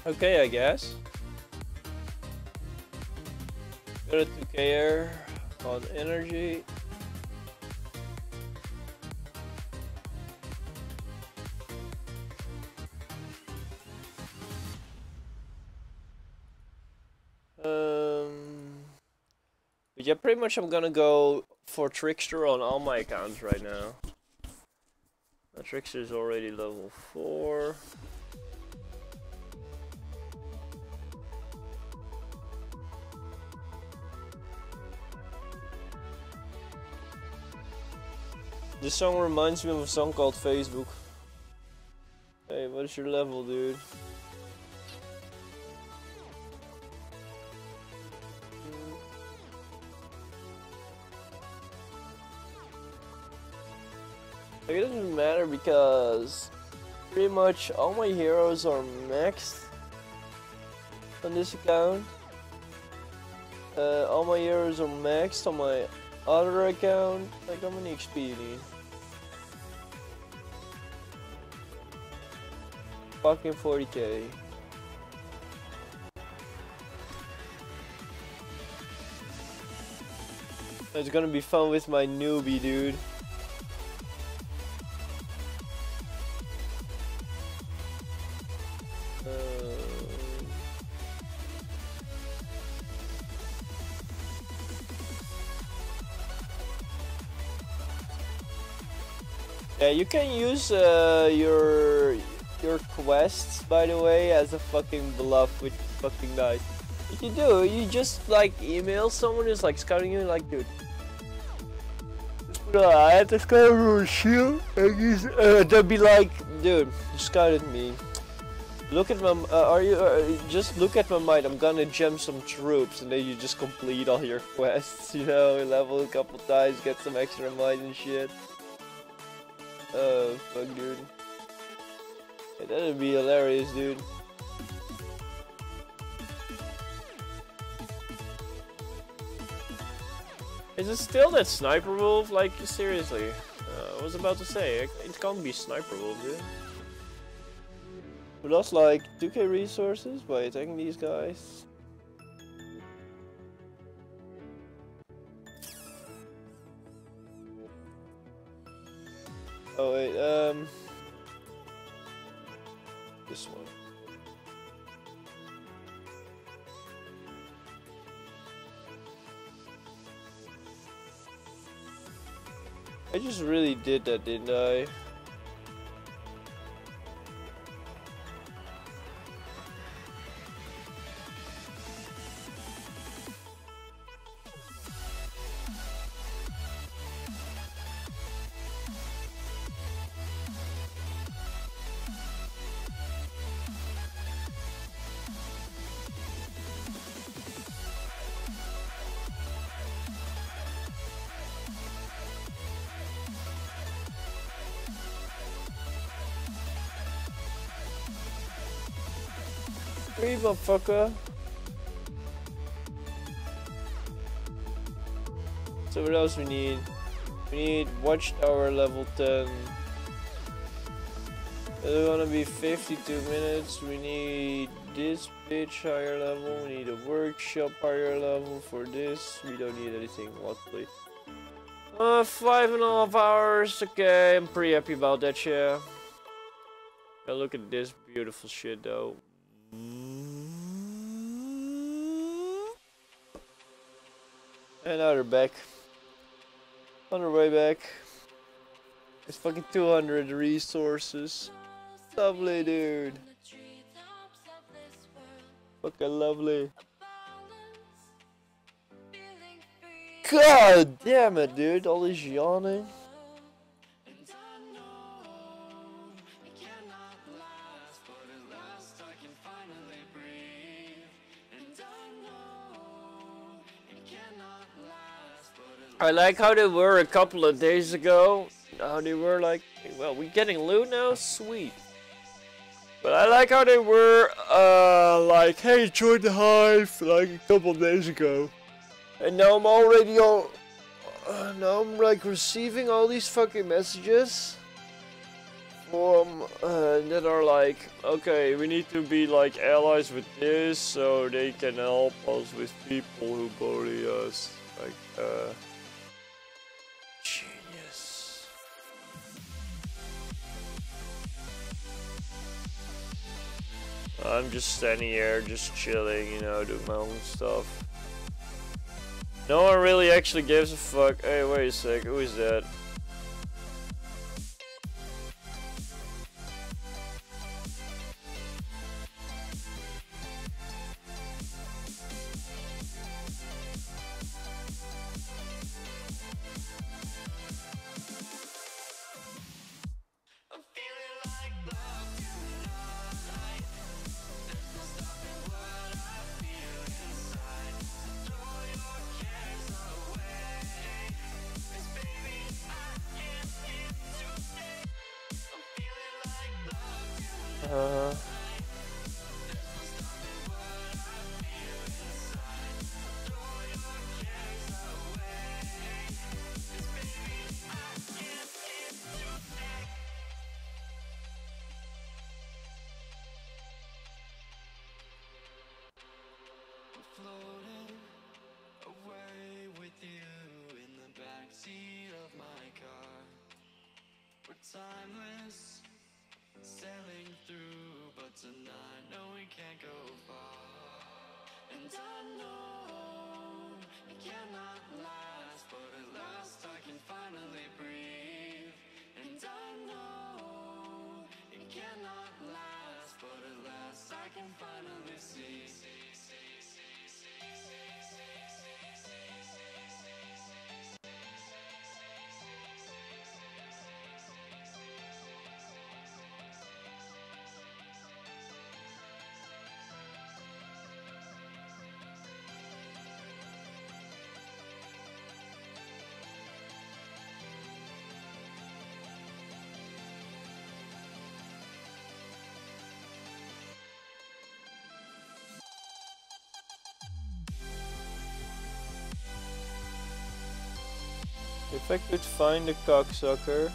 Okay, I guess. Go to two K air on energy. Um, but yeah, pretty much I'm gonna go for Trickster on all my accounts right now. My Trickster is already level four. This song reminds me of a song called Facebook. Hey, what is your level, dude? Like, it doesn't matter because pretty much all my heroes are maxed on this account. Uh, all my heroes are maxed on my other account. Like, how many X P you need? Fucking forty K. It's gonna be fun with my newbie, dude. Yeah, you can use uh, your your quests, by the way, as a fucking bluff, which is fucking nice. What you do, you just like email someone who's like scouting you, like, dude, no, I have to scout your shield, and he's, uh, they'll be like, dude, you scouted me. Look at my, uh, are you, uh, just look at my might, I'm gonna gem some troops, and then you just complete all your quests, you know, level a couple times, get some extra might and shit. Oh, fuck, dude. Yeah, that'd be hilarious, dude. Is it still that Sniper Wolf? Like, seriously. Uh, I was about to say, it, it can't be Sniper Wolf, dude. We lost like two K resources by attacking these guys. Oh wait, um... this one. I just really did that, didn't I? Free, motherfucker. So what else we need? We need Watchtower level ten. It's gonna be fifty-two minutes. We need this bitch higher level. We need a workshop higher level for this. We don't need anything, luckily. Uh, five and a half hours. Okay, I'm pretty happy about that shit. Now look at this beautiful shit, though. And now they're back. On their way back. It's fucking two hundred resources. Lovely, dude. Fucking lovely. God damn it, dude. All this yawning. I like how they were a couple of days ago. How they were like, well, we getting loot now? Sweet. But I like how they were, uh, like, hey, join the hive, like a couple of days ago. And now I'm already all, uh, now I'm like receiving all these fucking messages from uh, that are like, okay, we need to be like allies with this, so they can help us with people who bully us. Like, uh, genius. I'm just standing here, just chilling, you know, doing my own stuff. No one really actually gives a fuck. Hey, wait a sec, who is that? Uh, Floating away with you in the backseat of my car. We're timeless, sailing through, but tonight, no, we can't go far. And I know it cannot last, but at last I can finally breathe. And I know it cannot last, but at last I can finally see. if I could find the cocksucker.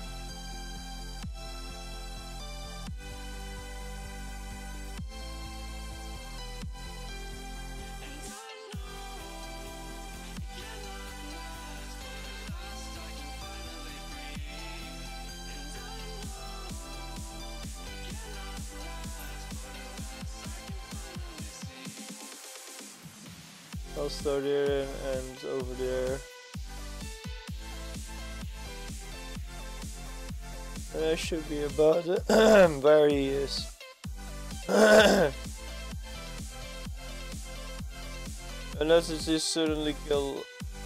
I'll start here and, and over there. And that should be about it. Where he is. Unless it's just suddenly kill.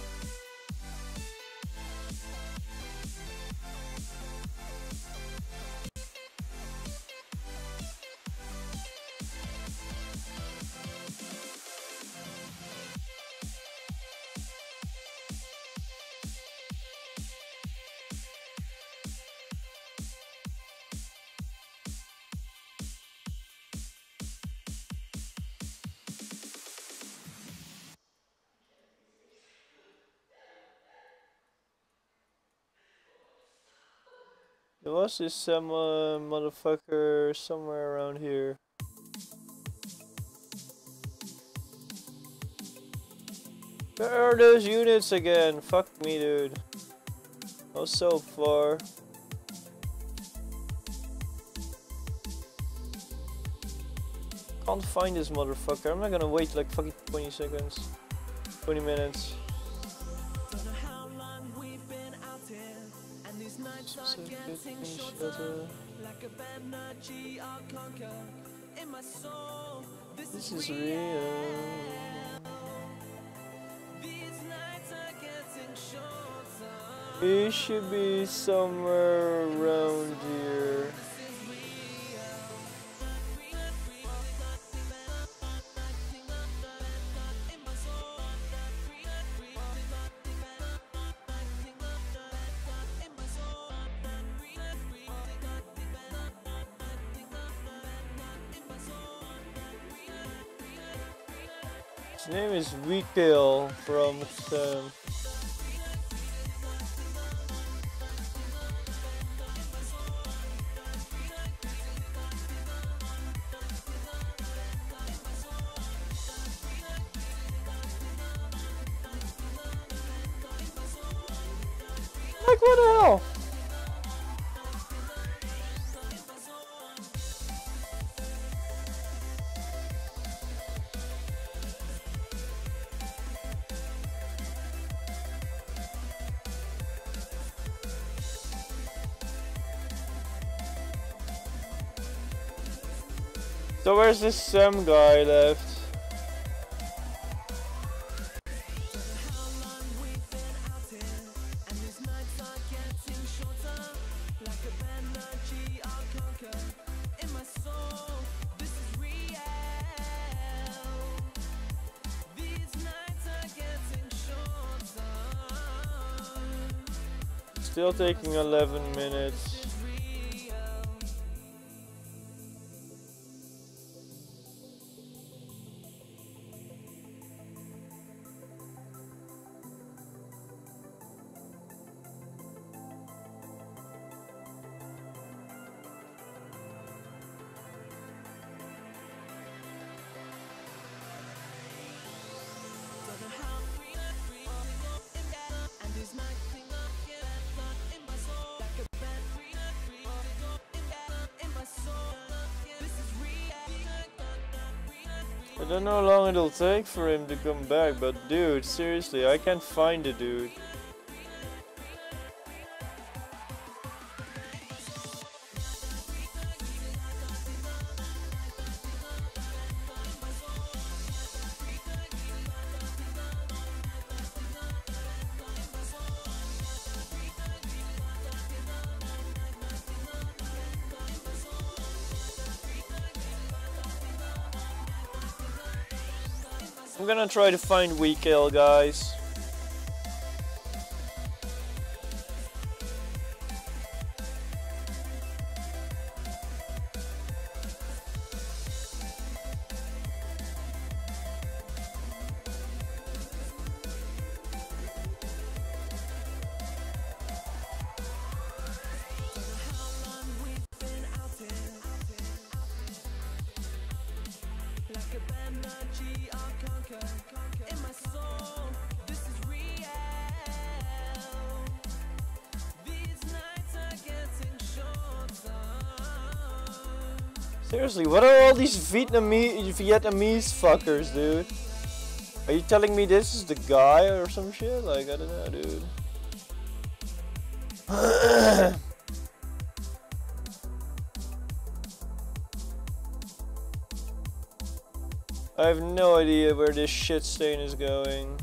There was this some uh, motherfucker somewhere around here. Where are those units again? Fuck me, dude. I was so far. Can't find this motherfucker. I'm not gonna wait like fucking twenty seconds. twenty minutes. This is real. We should be somewhere around here. His name is Wekill from um, Like, what the hell? So where's this Sam guy left? Still taking eleven minutes. I don't know how long it'll take for him to come back, but dude, seriously, I can't find the dude. I'm gonna try to find Weekale, guys. Seriously, what are all these Vietnamese Vietnamese fuckers, dude? Are you telling me this is the guy or some shit? Like, I don't know, dude. I have no idea where this shit stain is going.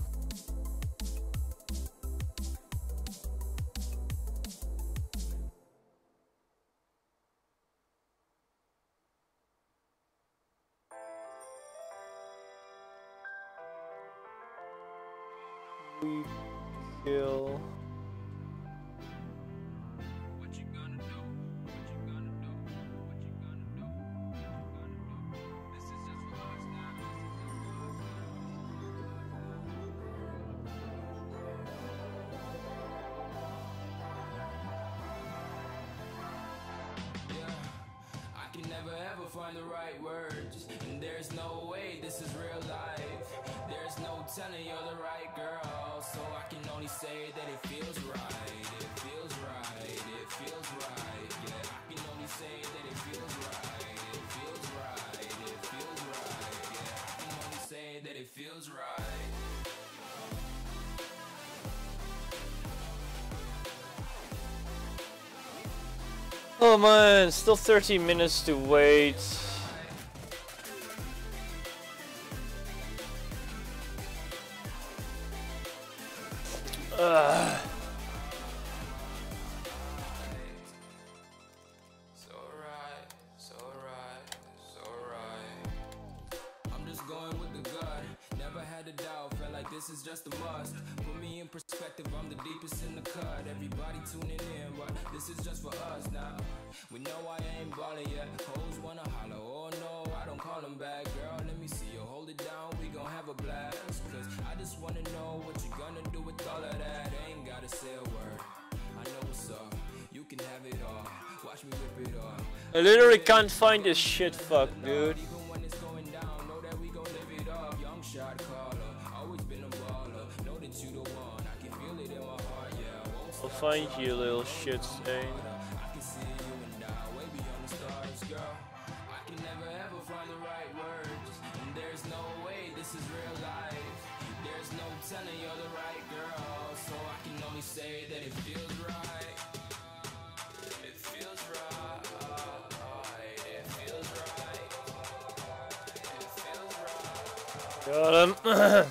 We kill. What you gonna do? What you gonna do? What you gonna do? What you gonna do? This is just for us now. Yeah, I can never ever find the right words, and there's no way this is real life. There's no telling you're the right girl, so I can only say that it feels right. It feels right. It feels right. Yeah, I can only say that it feels right. It feels right. It feels right. Yeah, I can only say that it feels right. Oh man, still thirteen minutes to wait. Ugh. So right, so right, so right. I'm just going with the gut. Never had a doubt, felt like this is just a must. Put me in perspective, I'm the deepest in the cut. Everybody tuning in, but this is just for us now. We know I ain't ballin' yet. Hoes wanna holler, oh no, I don't call them back. Girl, let me see you hold it down, we gon' have a blast. Cause I just wanna know what you gonna do with all of that. Ain't gotta say a word, I know what's up. You can have it all, watch me rip it off. I literally can't find this shit fuck, dude. Even when it's going down, know that we gon' live it up. Young shot caller, always been a baller. Know that you the one, I can feel it in my heart, yeah, I won't I'll find you, little shit stain. I can see you and I way beyond the stars, girl. I can never ever find the right words, and there's no way this is real life. There's no telling you're the right girl, so I can only say that it feels right. It feels right. It feels right. It feels right. Got him.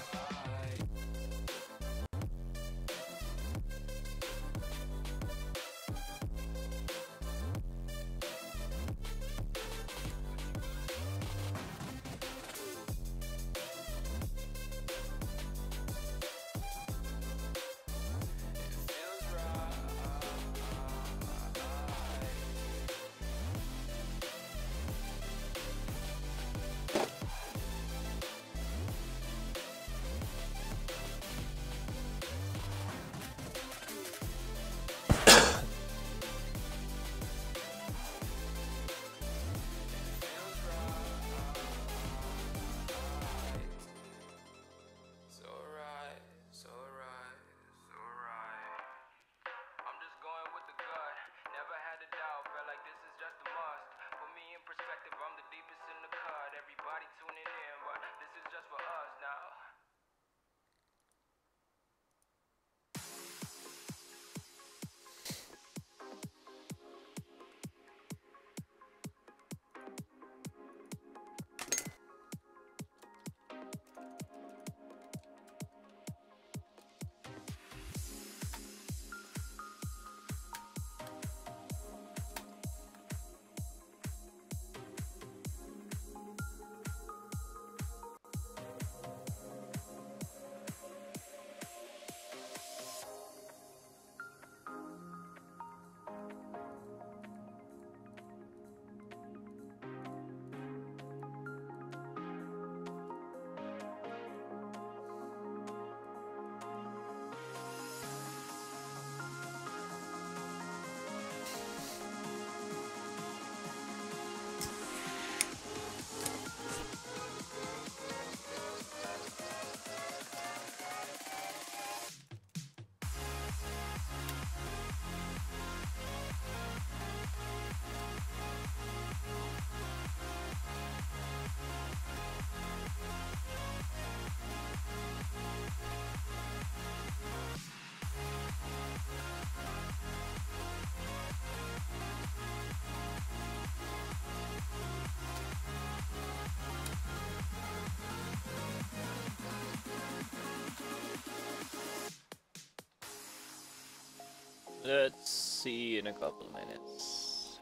Let's see in a couple of minutes.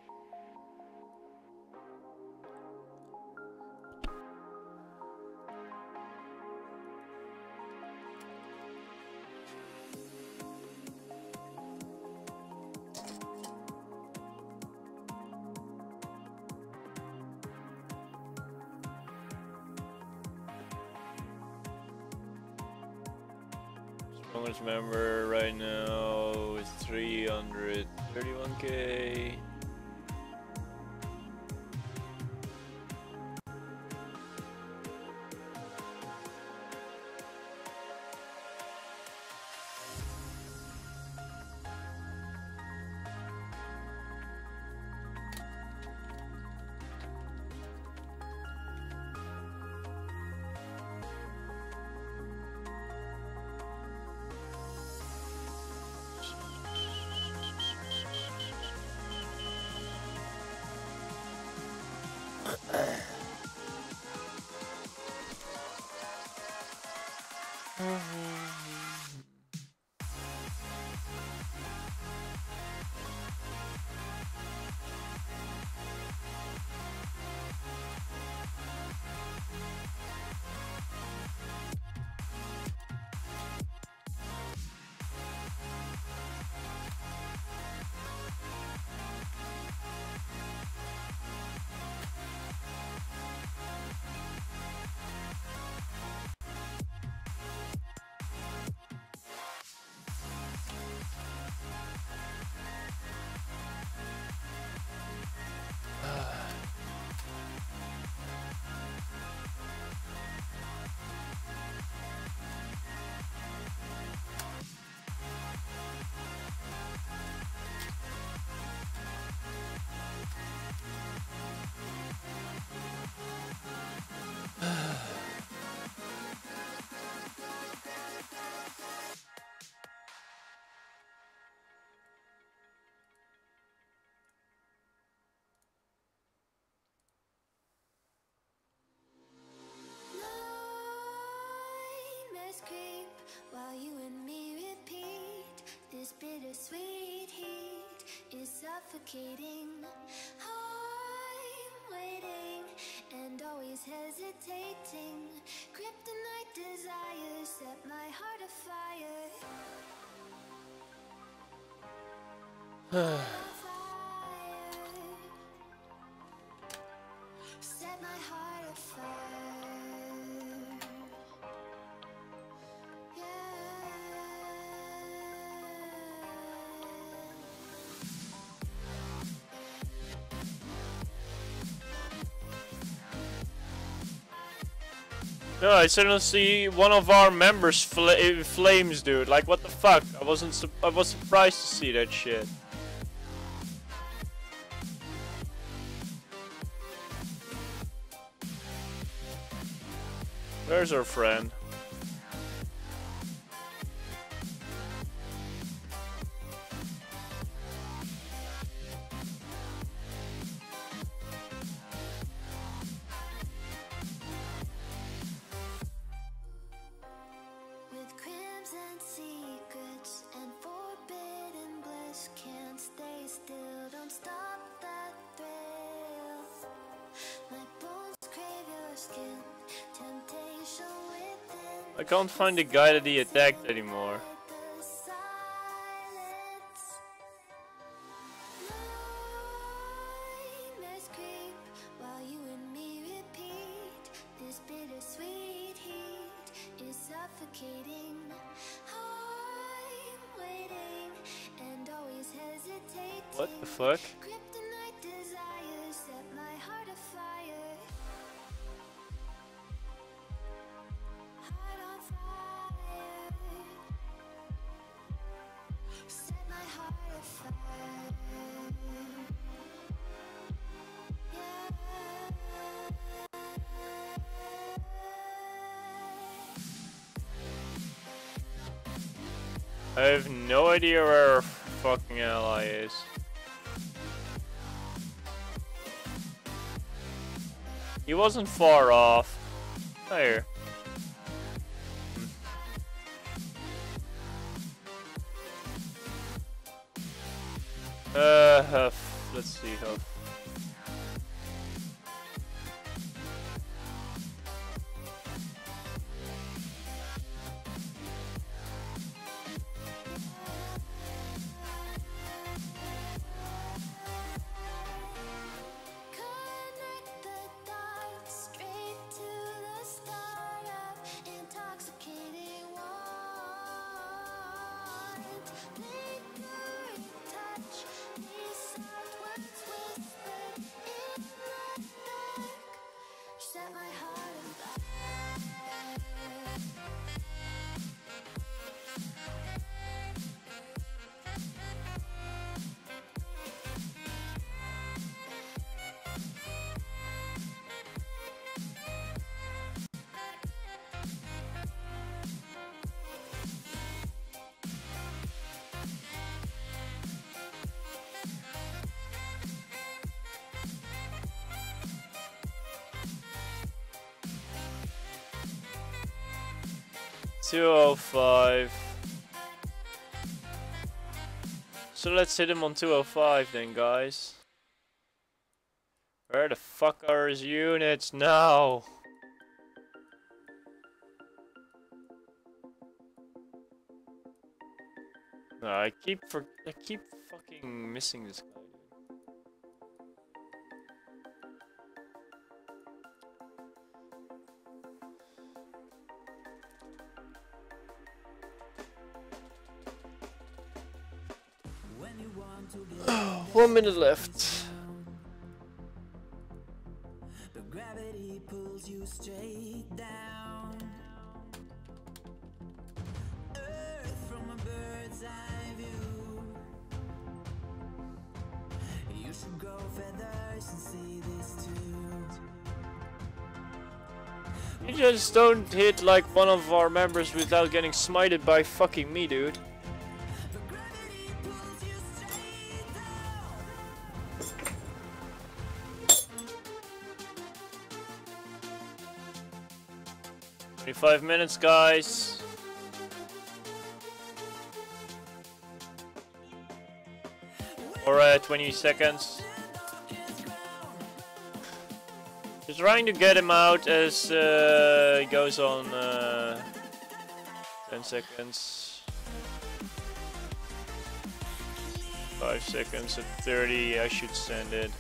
Strongest member right now is three hundred thirty-one K. is suffocating. I'm waiting and always hesitating. Kryptonite desires set my heart afire. Set my heart afire. Yeah. No, I suddenly see one of our members fl flames, dude. Like, what the fuck? I wasn't. Su I was surprised to see that shit. Where's our friend? With crimson secrets and forbidden bliss, can't stay still, don't stop that thrill. My bones crave your skin, temptation within. I can't find the guy that he attacked anymore. The silence. Nightmares creep while you and me repeat. This bittersweet heat is suffocating. I'm waiting and always hesitating. What the fuck? Kryptonite desires set my heart afire. Heart on fire. Set my heart afire. I have no idea where our fucking ally is. He wasn't far off. There. Uh, uh, let's see how. Connect the dots straight to the start of intoxicating want. Lingering touch, these soft words whispered in the dark. Set my heart on fire. two oh five. So let's hit him on two oh five then, guys. Where the fuck are his units now? No, I keep for I keep fucking missing this guy, dude. One minute left. The gravity pulls you straight down. Earth from a bird's eye view. You should grow feathers and see this too. You just don't hit like one of our members without getting smited by fucking me, dude. twenty-five minutes, guys. or uh, twenty seconds. Just trying to get him out as uh, it goes on uh, ten seconds. five seconds at thirty, I should send it.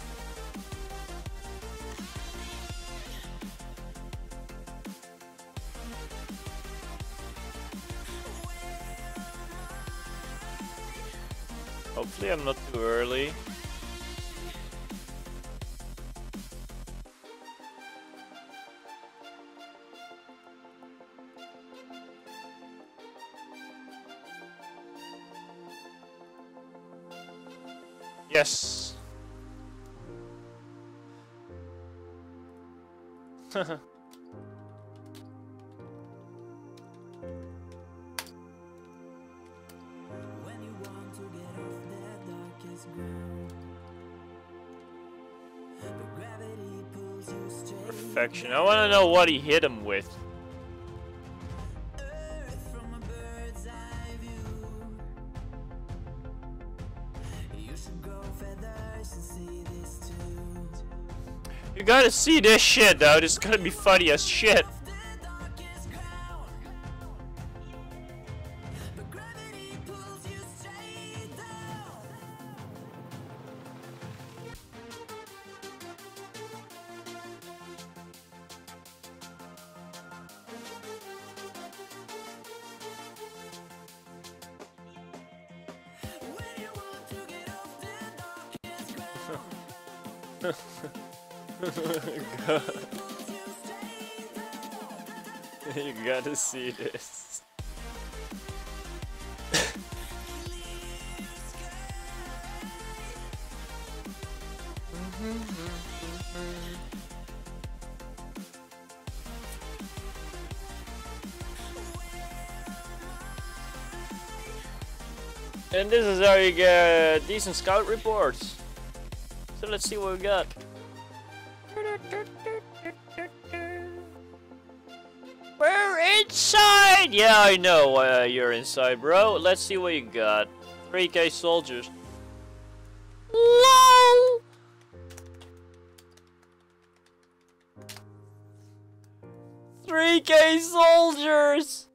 Hopefully I'm not too early. Yes. Perfection. I want to know what he hit him with. You gotta see this shit, though. This is gonna be funny as shit. You gotta see this. And this is how you get decent scout reports. So let's see what we got. We're inside! Yeah, I know uh, you're inside, bro. Let's see what you got. three K soldiers. LOL! three K soldiers!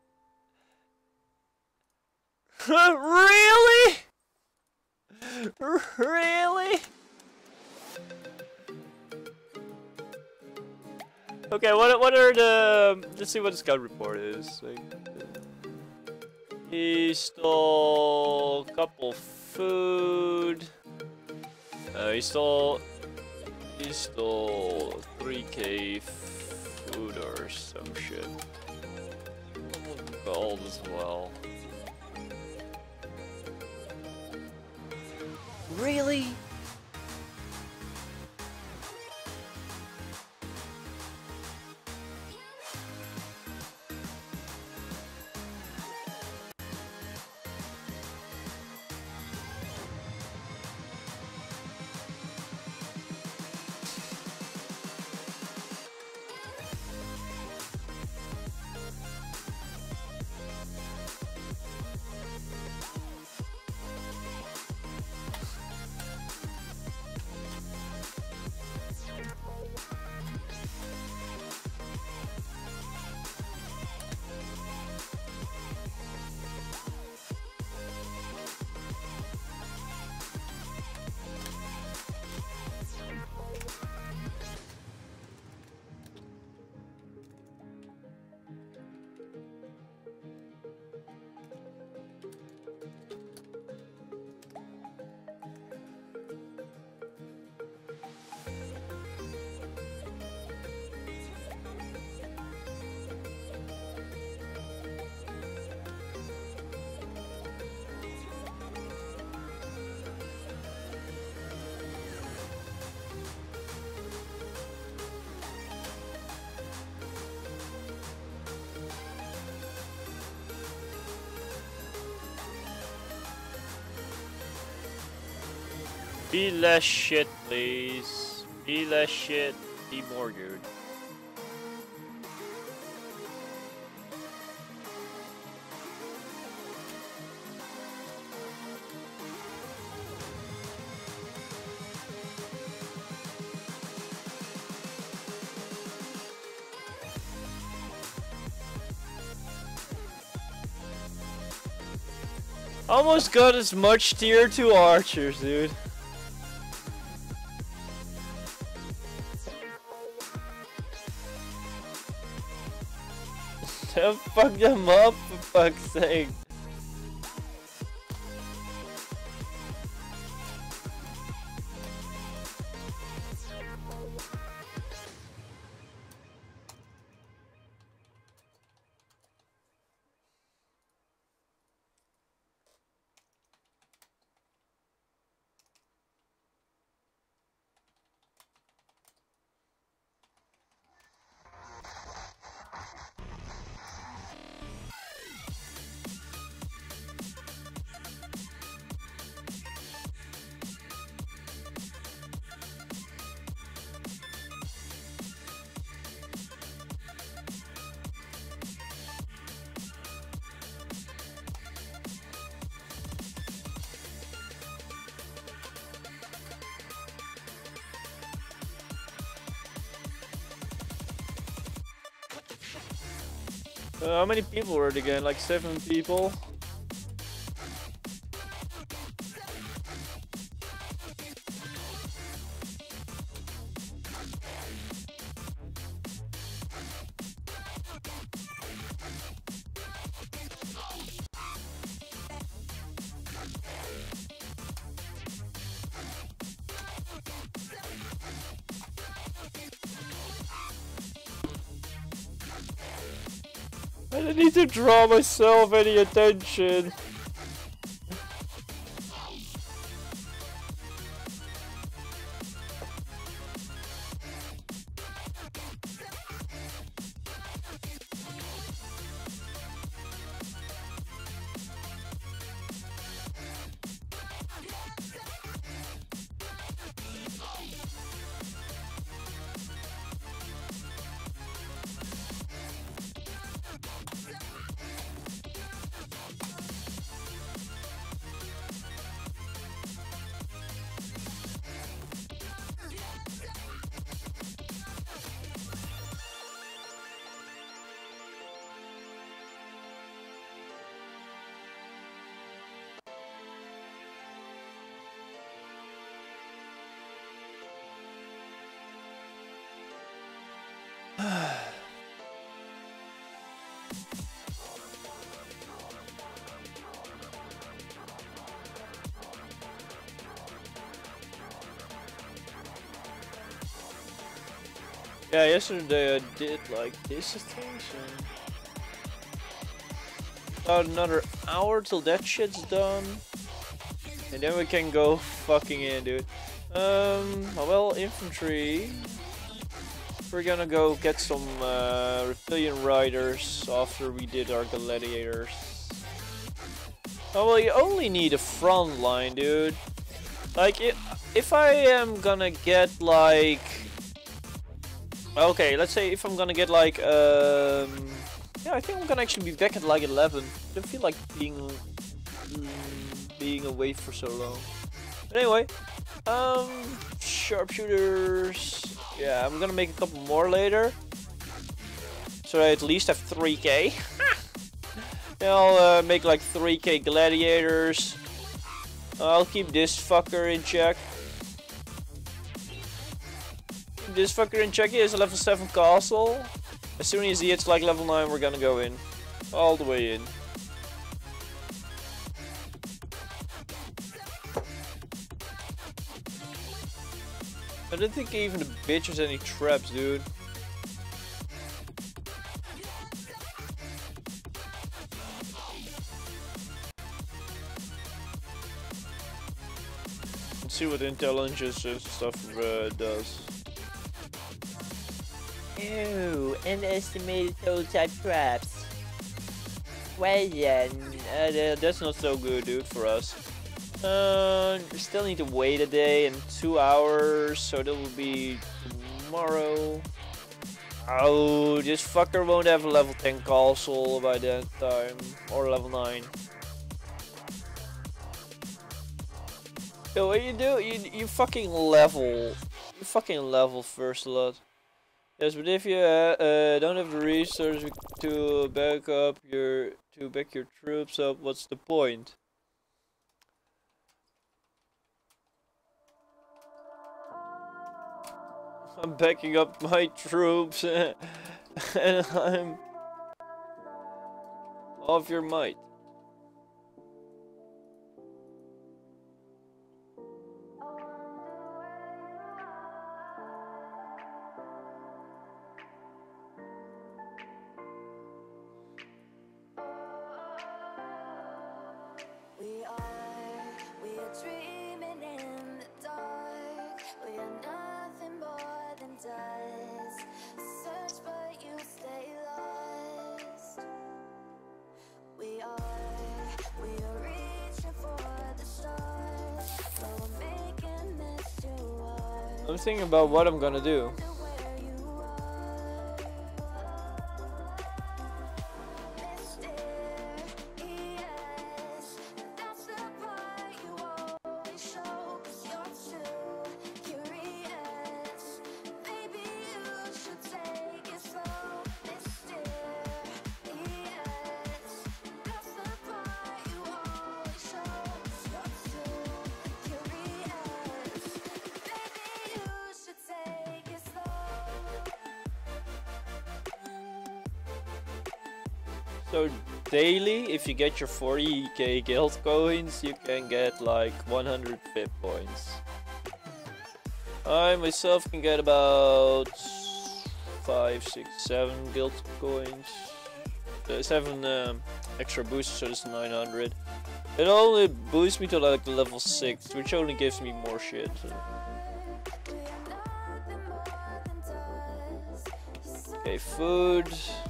Really? Really? Okay, what what are the? Let's see what the scout report is. Like, he stole a couple food. Uh, he stole. He stole three K food or some shit. Gold as well. Really? Be less shit, please. Be less shit. Be more good. Almost got as much tier two archers, dude. Don't fuck them up, for fuck's sake. Uh, how many people were it again? Like seven people? I don't need to draw myself any attention. Yeah, yesterday I did like dissertation. About another hour till that shit's done. And then we can go fucking in, dude. Um, well, infantry. We're gonna go get some uh, Reptilian Riders after we did our gladiators. Oh, well, you only need a front line, dude. Like, if, if I am gonna get like... Okay, let's say if I'm gonna get like, um, yeah, I think I'm gonna actually be back at like eleven. I don't feel like being mm, being away for so long. But anyway, um, sharpshooters. Yeah, I'm gonna make a couple more later, so I at least have three K. Then I'll uh, make like three K gladiators. I'll keep this fucker in check. This fucker in check. He is a level seven castle. As soon as he hits like level nine, we're gonna go in. All the way in. I don't think even the bitch has any traps, dude. Let's see what intelligence and stuff uh, does. Ew, underestimated total type traps. Well then, uh, that's not so good, dude, for us. Uh, we still need to wait a day and two hours, so that will be tomorrow. Oh, this fucker won't have a level ten castle by that time, or level nine. Yo, what you do? You you fucking level, you fucking level first lot. Yes, but if you uh, uh, don't have the resources to back up your to back your troops up, what's the point? I'm backing up my troops and I'm off your might. We are, we are dreaming in the dark. We are nothing more than dust. Search but you stay lost. We are, we are reaching for the stars. So we're making this to ours. I'm thinking about what I'm gonna do. Wonder where you are. Mysterious. That's the part you always show. 'Cause you're too curious. Maybe you should take it slow. Mysterious. That's the part you always show. 'Cause you're too curious. Maybe you should take it slow. So daily, if you get your forty K guild coins, you can get like one hundred V I P points. I myself can get about five, six, seven guild coins. Uh, seven um, extra boosters, so that's nine hundred. It only boosts me to like level six, which only gives me more shit. Okay, food.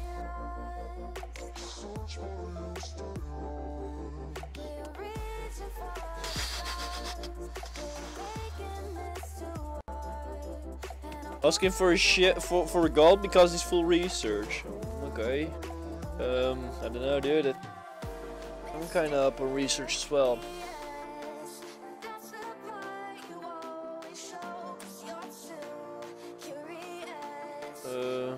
Asking for a shit for for a gold because he's full research. Okay. Um, I don't know, dude. It, I'm kind of up on research as well. Uh.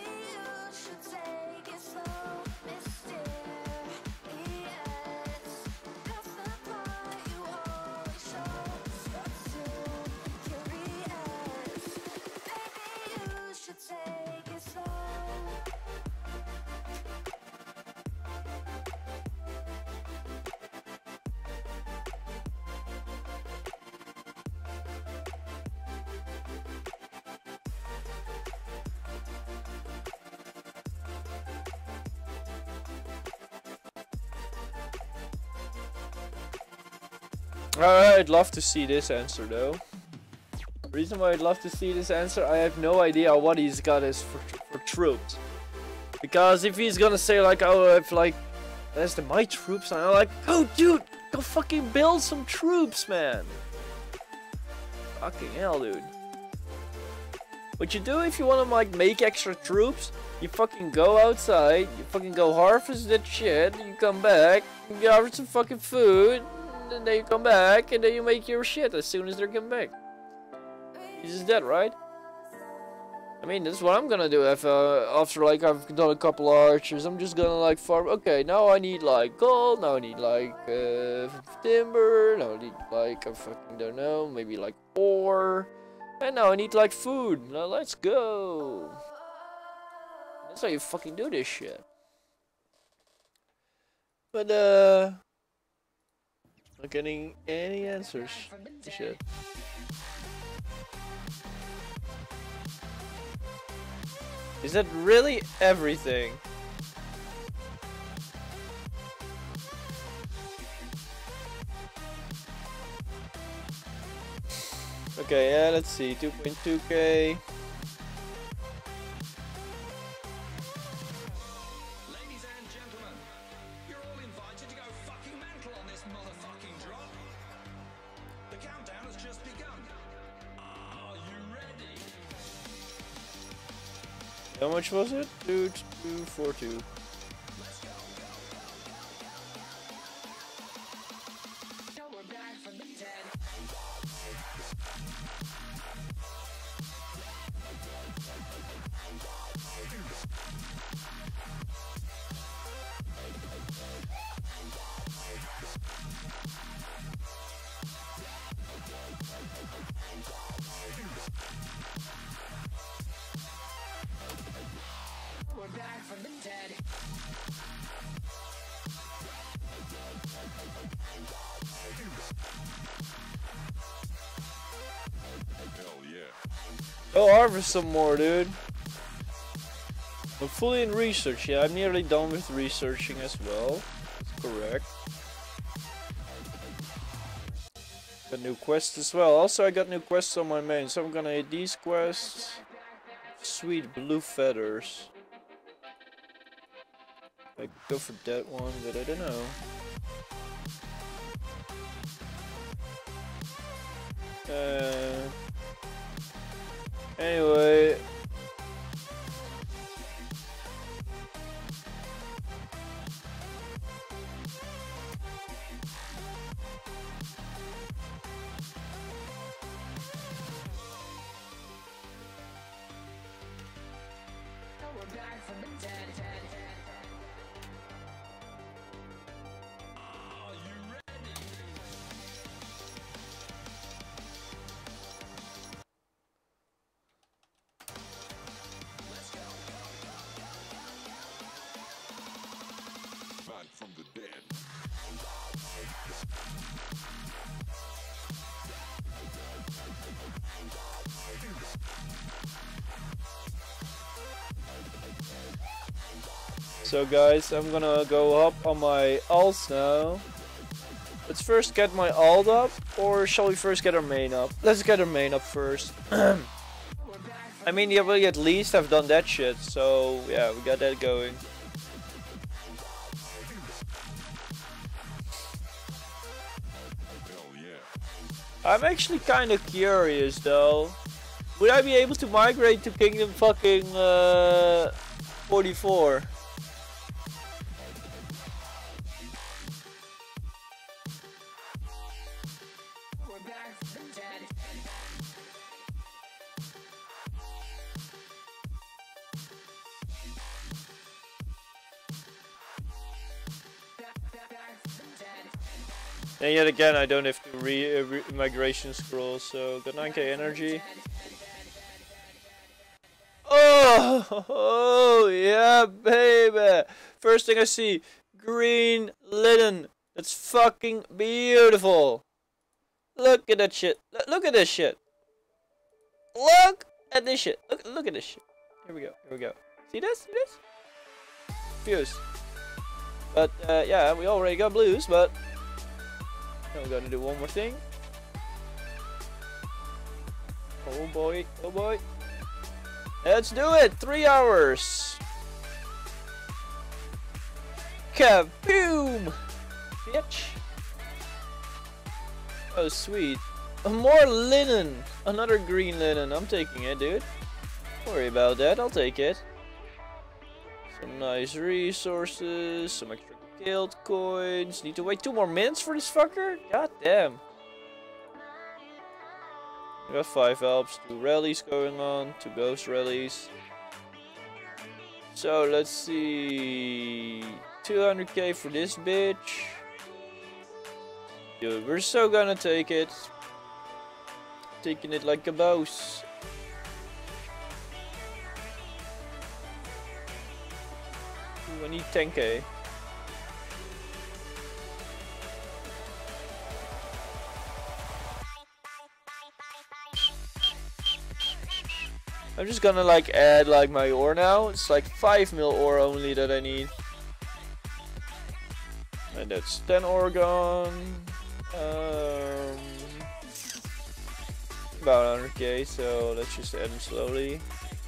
I'd love to see this answer though. The reason why I'd love to see this answer, I have no idea what he's got is for, for troops. Because if he's gonna say like, oh, if like, that's the my troops, and I'm like, oh dude, go fucking build some troops, man. Fucking hell, dude. What you do if you wanna like make extra troops, you fucking go outside, you fucking go harvest that shit, you come back, you gather some fucking food, and then you come back, and then you make your shit as soon as they come back. He's just dead, right? I mean, this is what I'm gonna do if, uh, after like I've done a couple archers. I'm just gonna like farm. Okay, now I need like gold. Now I need like uh, timber. Now I need like I fucking don't know, maybe like ore. And now I need like food. Now let's go. That's how you fucking do this shit. But uh. Not getting any answers. Shit. Is that really everything? Okay, yeah, let's see. two point two K. How much was it? Two, two, four, two. Go harvest some more, dude. I'm fully in research. Yeah, I'm nearly done with researching as well. That's correct. Got new quests as well. Also, I got new quests on my main, so I'm gonna hit these quests. Sweet blue feathers. I could go for that one, but I don't know. Uh, anyway. From the dead. So guys, I'm gonna go up on my alts now. Let's first get my alt up, or shall we first get our main up? Let's get our main up first. I mean, yeah, we at least have done that shit, so yeah, we got that going. I'm actually kind of curious though. Would I be able to migrate to Kingdom fucking uh, forty-four? And yet again, I don't have to re, uh, re migration scroll, so got nine K energy. Oh, oh, yeah, baby! First thing I see, green linen. That's fucking beautiful. Look at that shit. Look at this shit. Look at this shit. Look, look at this shit. Here we go. Here we go. See this? See this? Fuse. But uh, yeah, we already got blues, but. Now we're gonna do one more thing. Oh boy, oh boy. Let's do it! Three hours! Kaboom! Bitch! Oh sweet. More linen! Another green linen. I'm taking it, dude. Don't worry about that, I'll take it. Some nice resources, some extra guild coins. Need to wait two more minutes for this fucker? God damn. I got five helps, two rallies going on, two ghost rallies. So let's see. two hundred K for this bitch. Dude, we're so gonna take it. Taking it like a boss. Ooh, I need ten K. I'm just gonna like add like my ore now. It's like five mil ore only that I need. And that's ten ore gone. Um, about one hundred K, so let's just add them slowly.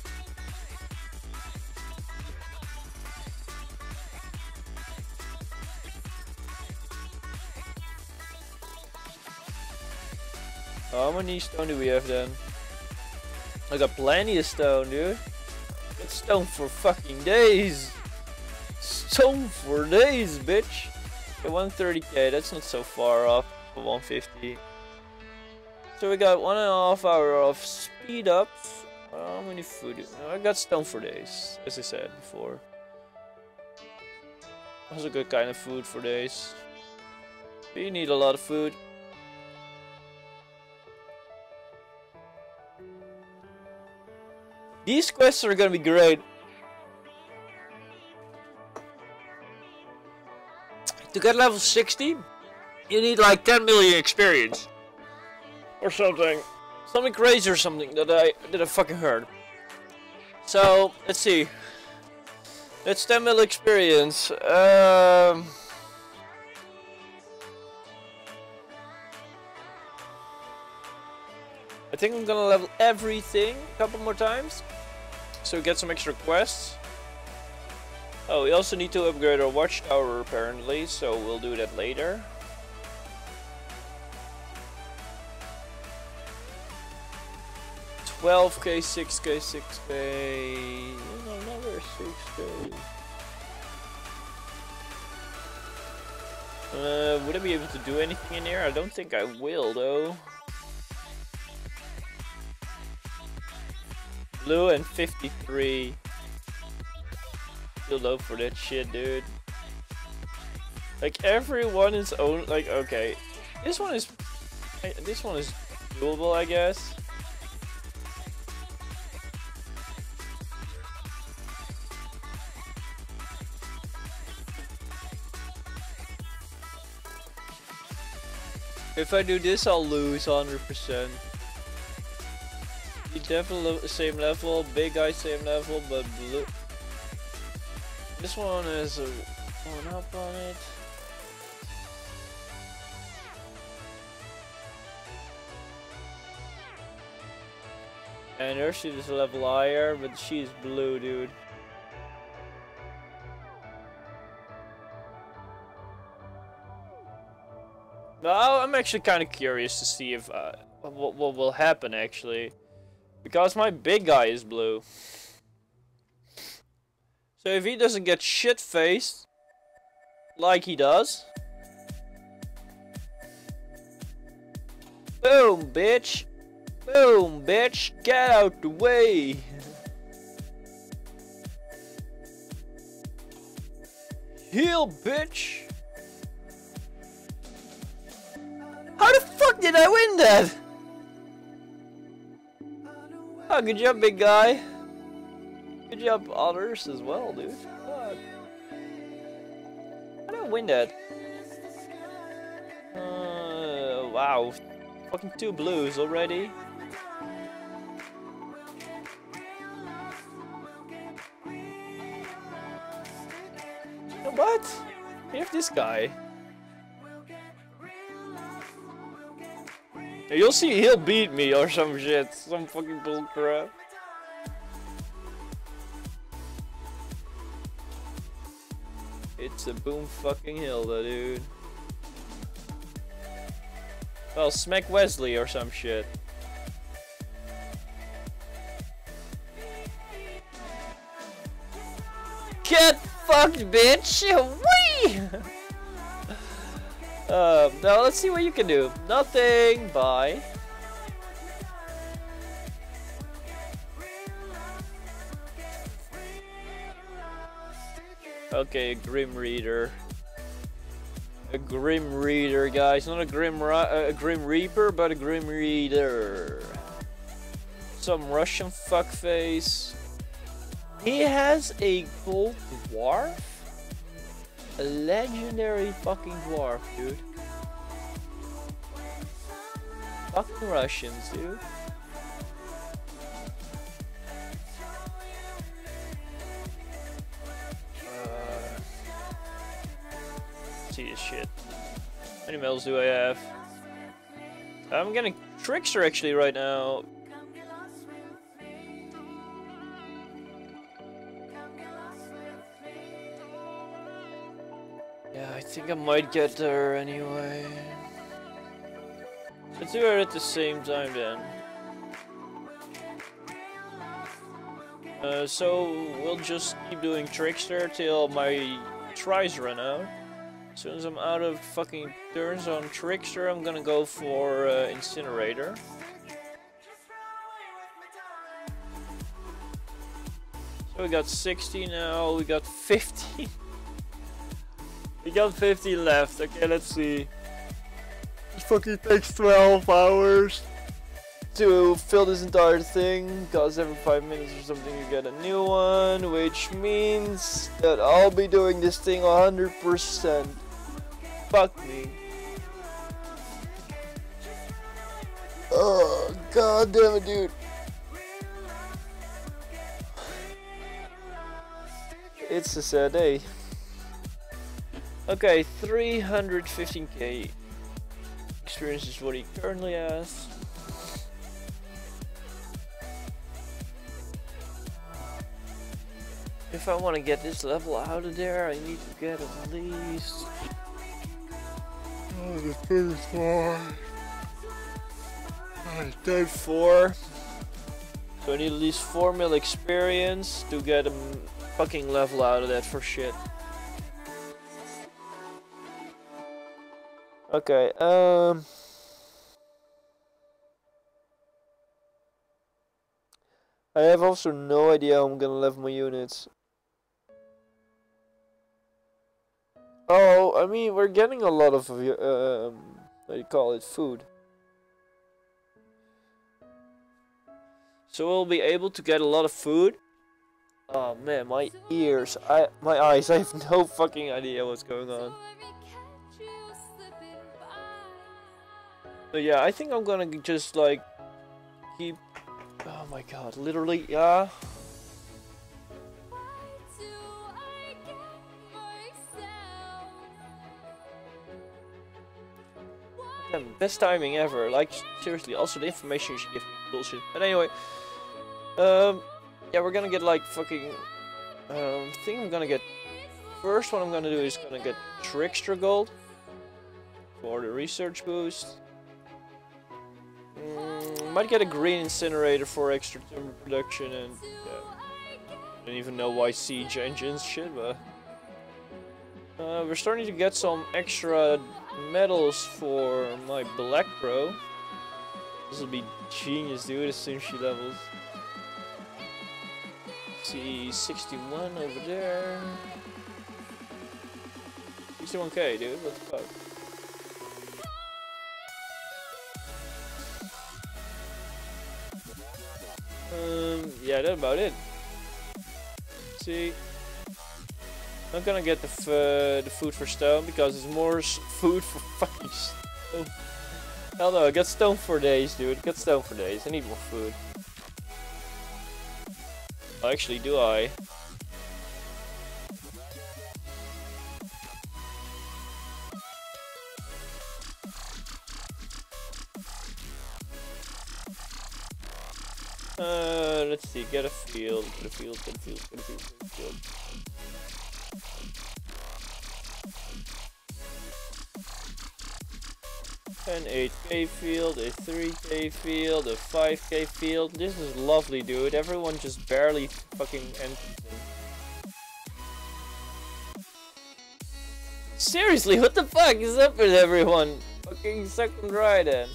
How many stone do we have then? I got plenty of stone, dude. Got stone for fucking days. Stone for days, bitch. Okay, one thirty K, that's not so far off for one fifty. So we got one and a half hour of speed up. How many food? No, I got stone for days, as I said before. That's a good kind of food for days. But you need a lot of food. These quests are gonna be great. To get level sixty, you need like ten million experience. Or something. Something crazy or something that I that I fucking heard. So let's see. Let's ten mil experience. Um, I think I'm gonna level everything a couple more times, so we get some extra quests. Oh, we also need to upgrade our watchtower apparently, so we'll do that later. twelve K, six K, six K, another six K. Uh, would I be able to do anything in here? I don't think I will though. Blue and fifty-three. Too low for that shit, dude. Like everyone is own. Like okay, this one is. This one is doable, I guess. If I do this, I'll lose one hundred percent. You definitely same level, big guy same level, but blue. This one is a one up on it. And Urshi is a level higher, but she's blue, dude. Now I'm actually kind of curious to see if uh, what, what will happen actually, because my big guy is blue. So if he doesn't get shit faced like he does, boom, bitch, boom, bitch, get out the way. Heal, bitch. How the fuck did I win that? Oh, good job, big guy. Good job, others as well, dude. Fuck. How did I win that? Uh, wow. Fucking two blues already. What? We have this guy. You'll see he'll beat me or some shit. Some fucking bullcrap. It's a boom fucking Hilda, dude. Well, smack Wesley or some shit. Get fucked, bitch! Whee! Uh, now let's see what you can do. Nothing. Bye. Okay, a Grim Reader. A Grim Reader, guys. Not a Grim uh, a Grim Reaper, but a Grim Reader. Some Russian fuckface. He has a gold dwarf. A legendary fucking dwarf, dude. Fucking Russians, dude. Uh, see this shit. How many medals do I have? I'm getting Trickster actually right now. Yeah, I think I might get there anyway. Let's do it at the same time then. Uh, so we'll just keep doing Trickster till my tries run out. As soon as I'm out of fucking turns on Trickster, I'm gonna go for uh, Incinerator. So we got sixty now, we got fifty. We got fifteen left. Okay, let's see. It fucking takes twelve hours to fill this entire thing, because every five minutes or something you get a new one, which means that I'll be doing this thing one hundred percent. Fuck me. Oh, god damn it, dude. It's a sad day. Okay, three hundred fifteen K experience is what he currently has. If I want to get this level out of there, I need to get at least... Oh, the first one. I did four. So I need at least four mil experience to get a fucking level out of that for shit. Okay, um... I have also no idea how I'm gonna level my units. Oh, I mean, we're getting a lot of, um, what do you call it, food. So we'll be able to get a lot of food. Oh man, my ears, I, my eyes, I have no fucking idea what's going on. So yeah, I think I'm gonna just like, keep, oh my god, literally, yeah. Damn, best timing ever. Like, seriously, also the information you should give me bullshit. But anyway, um, yeah, we're gonna get like fucking, um, I think I'm gonna get, first what I'm gonna do is gonna get Trickster Gold for the research boost. Mm, might get a green incinerator for extra timber production, and yeah, I don't even know why siege engines shit, but uh, we're starting to get some extra medals for my Black Pro. This will be genius, dude, as soon as she levels. See, sixty-one over there. sixty-one K, dude, what the fuck? Um, yeah, that's about it. See, I'm gonna get the f uh, the food for stone because it's more s food for fucking stone. Hell no, I got stone for days, dude. I got stone for days. I need more food. Actually, do I? Uh, let's see. Get a field. Get a field. Get a field. Get a field. Get a field. An eight K field, a three K field, a five K field. This is lovely, dude. Everyone just barely fucking entered. Seriously, what the fuck is up with everyone? Fucking suck and dry then.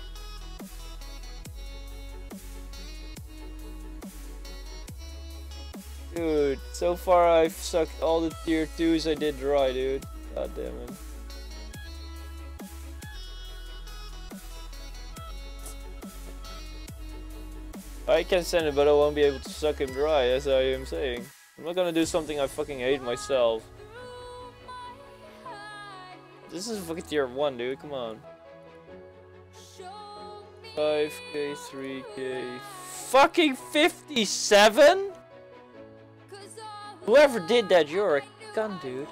Dude, so far I've sucked all the tier twos I did dry, dude. God damn it. I can send it, but I won't be able to suck him dry, as I am saying. I'm not gonna do something I fucking hate myself. This is fucking tier one, dude, come on. five K, three K... Fucking fifty-seven?! Whoever did that, you're a cunt, dude.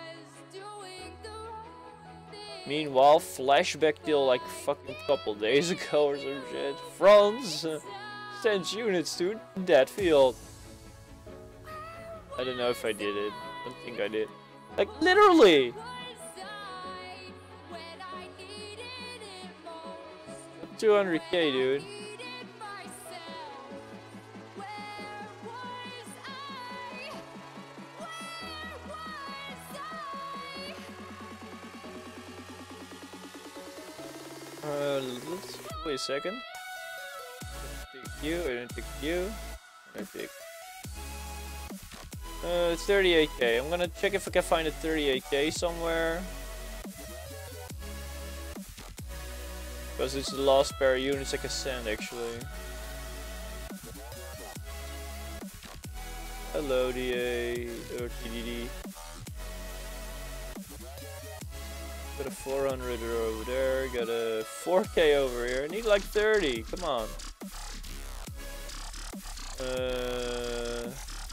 Meanwhile, flashback till like fucking couple days ago or some shit. Frans uh, sends units to that field. I don't know if I did it. I don't think I did. Like, literally! two hundred K, dude. Uh, let's wait a second. Take you, and take you, and I take. Uh, it's thirty-eight K. I'm gonna check if I can find a thirty-eight K somewhere. Because it's the last pair of units I can send, actually. Hello, D A, or T D D. Got a four hundred over there, got a four K over here. I need like thirty, come on. Uh,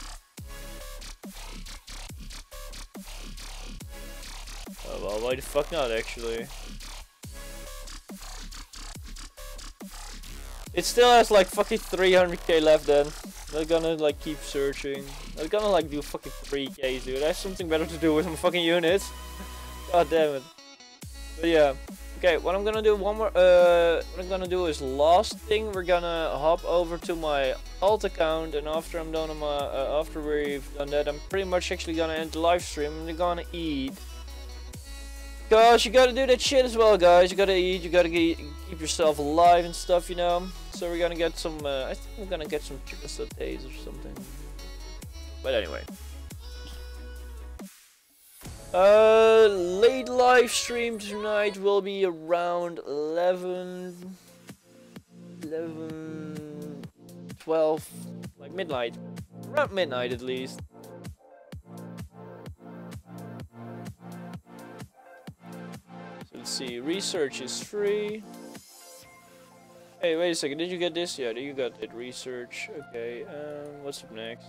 oh well, why the fuck not actually? It still has like fucking three hundred K left then. They're gonna like keep searching. They're gonna like do fucking three Ks, dude. I have something better to do with my fucking units. God damn it. But yeah. Okay, what I'm gonna do one more uh what I'm gonna do is last thing we're gonna hop over to my alt account, and after I'm done on my uh, after we've done that, I'm pretty much actually gonna end the live stream and we're gonna eat. Cause you gotta do that shit as well, guys. You gotta eat, you gotta get, keep yourself alive and stuff, you know. So we're gonna get some, uh, I think we're gonna get some chicken sautés or something. But anyway. Uh, late live stream tonight will be around eleven, eleven, twelve, like midnight. Around midnight at least. Let's see, research is free. Hey, wait a second, did you get this? Yeah, you got it, research. Okay, um, what's up next?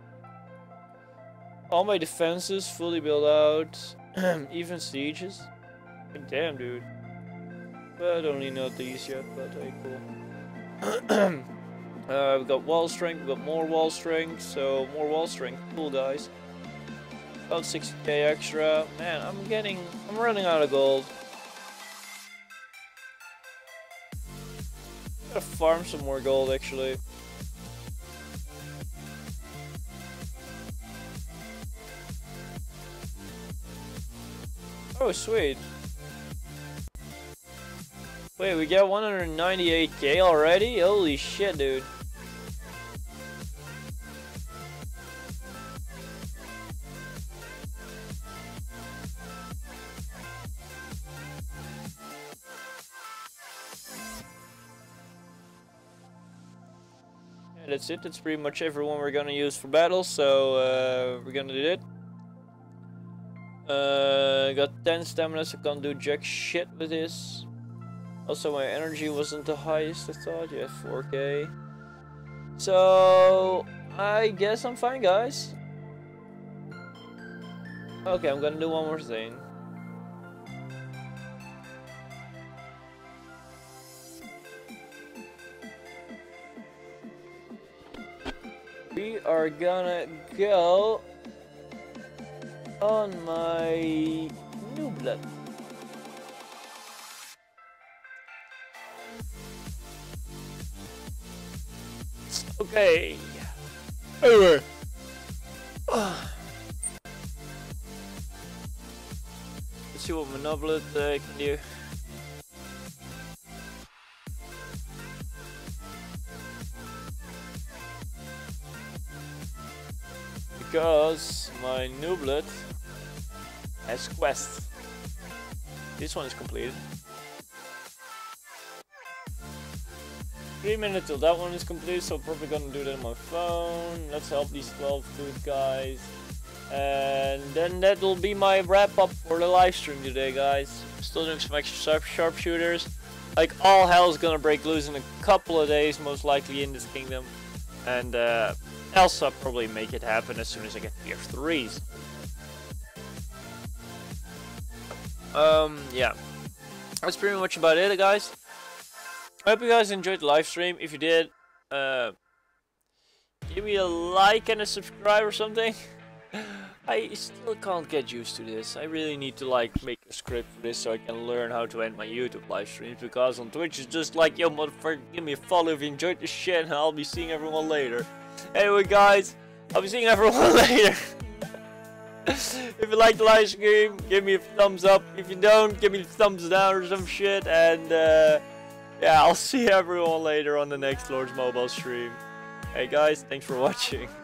All my defenses fully built out. Even sieges. Like, damn, dude. Well, I don't really know these yet, but hey, cool. uh, we've got wall strength, we've got more wall strength, so more wall strength. Cool, guys. About sixty K extra. Man, I'm getting, I'm running out of gold. Gotta farm some more gold, actually. Oh, sweet. Wait, we get one hundred ninety-eight K already? Holy shit, dude. Yeah, that's it. That's pretty much everyone we're gonna use for battle, so uh, we're gonna do it. Uh, got ten stamina, so can't do jack shit with this. Also, my energy wasn't the highest, I thought. Yeah, four K. So, I guess I'm fine, guys. Okay, I'm gonna do one more thing. We are gonna go on my new blood. Okay. Anyway. Let's see what my noblet uh, can do. Because my nublet has quest. This one is completed. Three minutes till that one is complete, so I'm probably gonna do that on my phone. Let's help these twelve good guys. And then that will be my wrap up for the live stream today, guys. Still doing some extra sharp sharpshooters. Like, all hell's gonna break loose in a couple of days, most likely in this kingdom. And uh, else I'll probably make it happen as soon as I get tier threes. Um, yeah. That's pretty much about it, guys. I hope you guys enjoyed the live stream. If you did, uh, give me a like and a subscribe or something. I still can't get used to this. I really need to like make a script for this so I can learn how to end my YouTube live streams, because on Twitch it's just like, yo motherfucker, give me a follow if you enjoyed this shit and I'll be seeing everyone later. Anyway guys, I'll be seeing everyone later. If you like the live stream, give me a thumbs up. If you don't, give me a thumbs down or some shit. And uh, yeah, I'll see everyone later on the next Lord's Mobile stream. Hey guys, thanks for watching.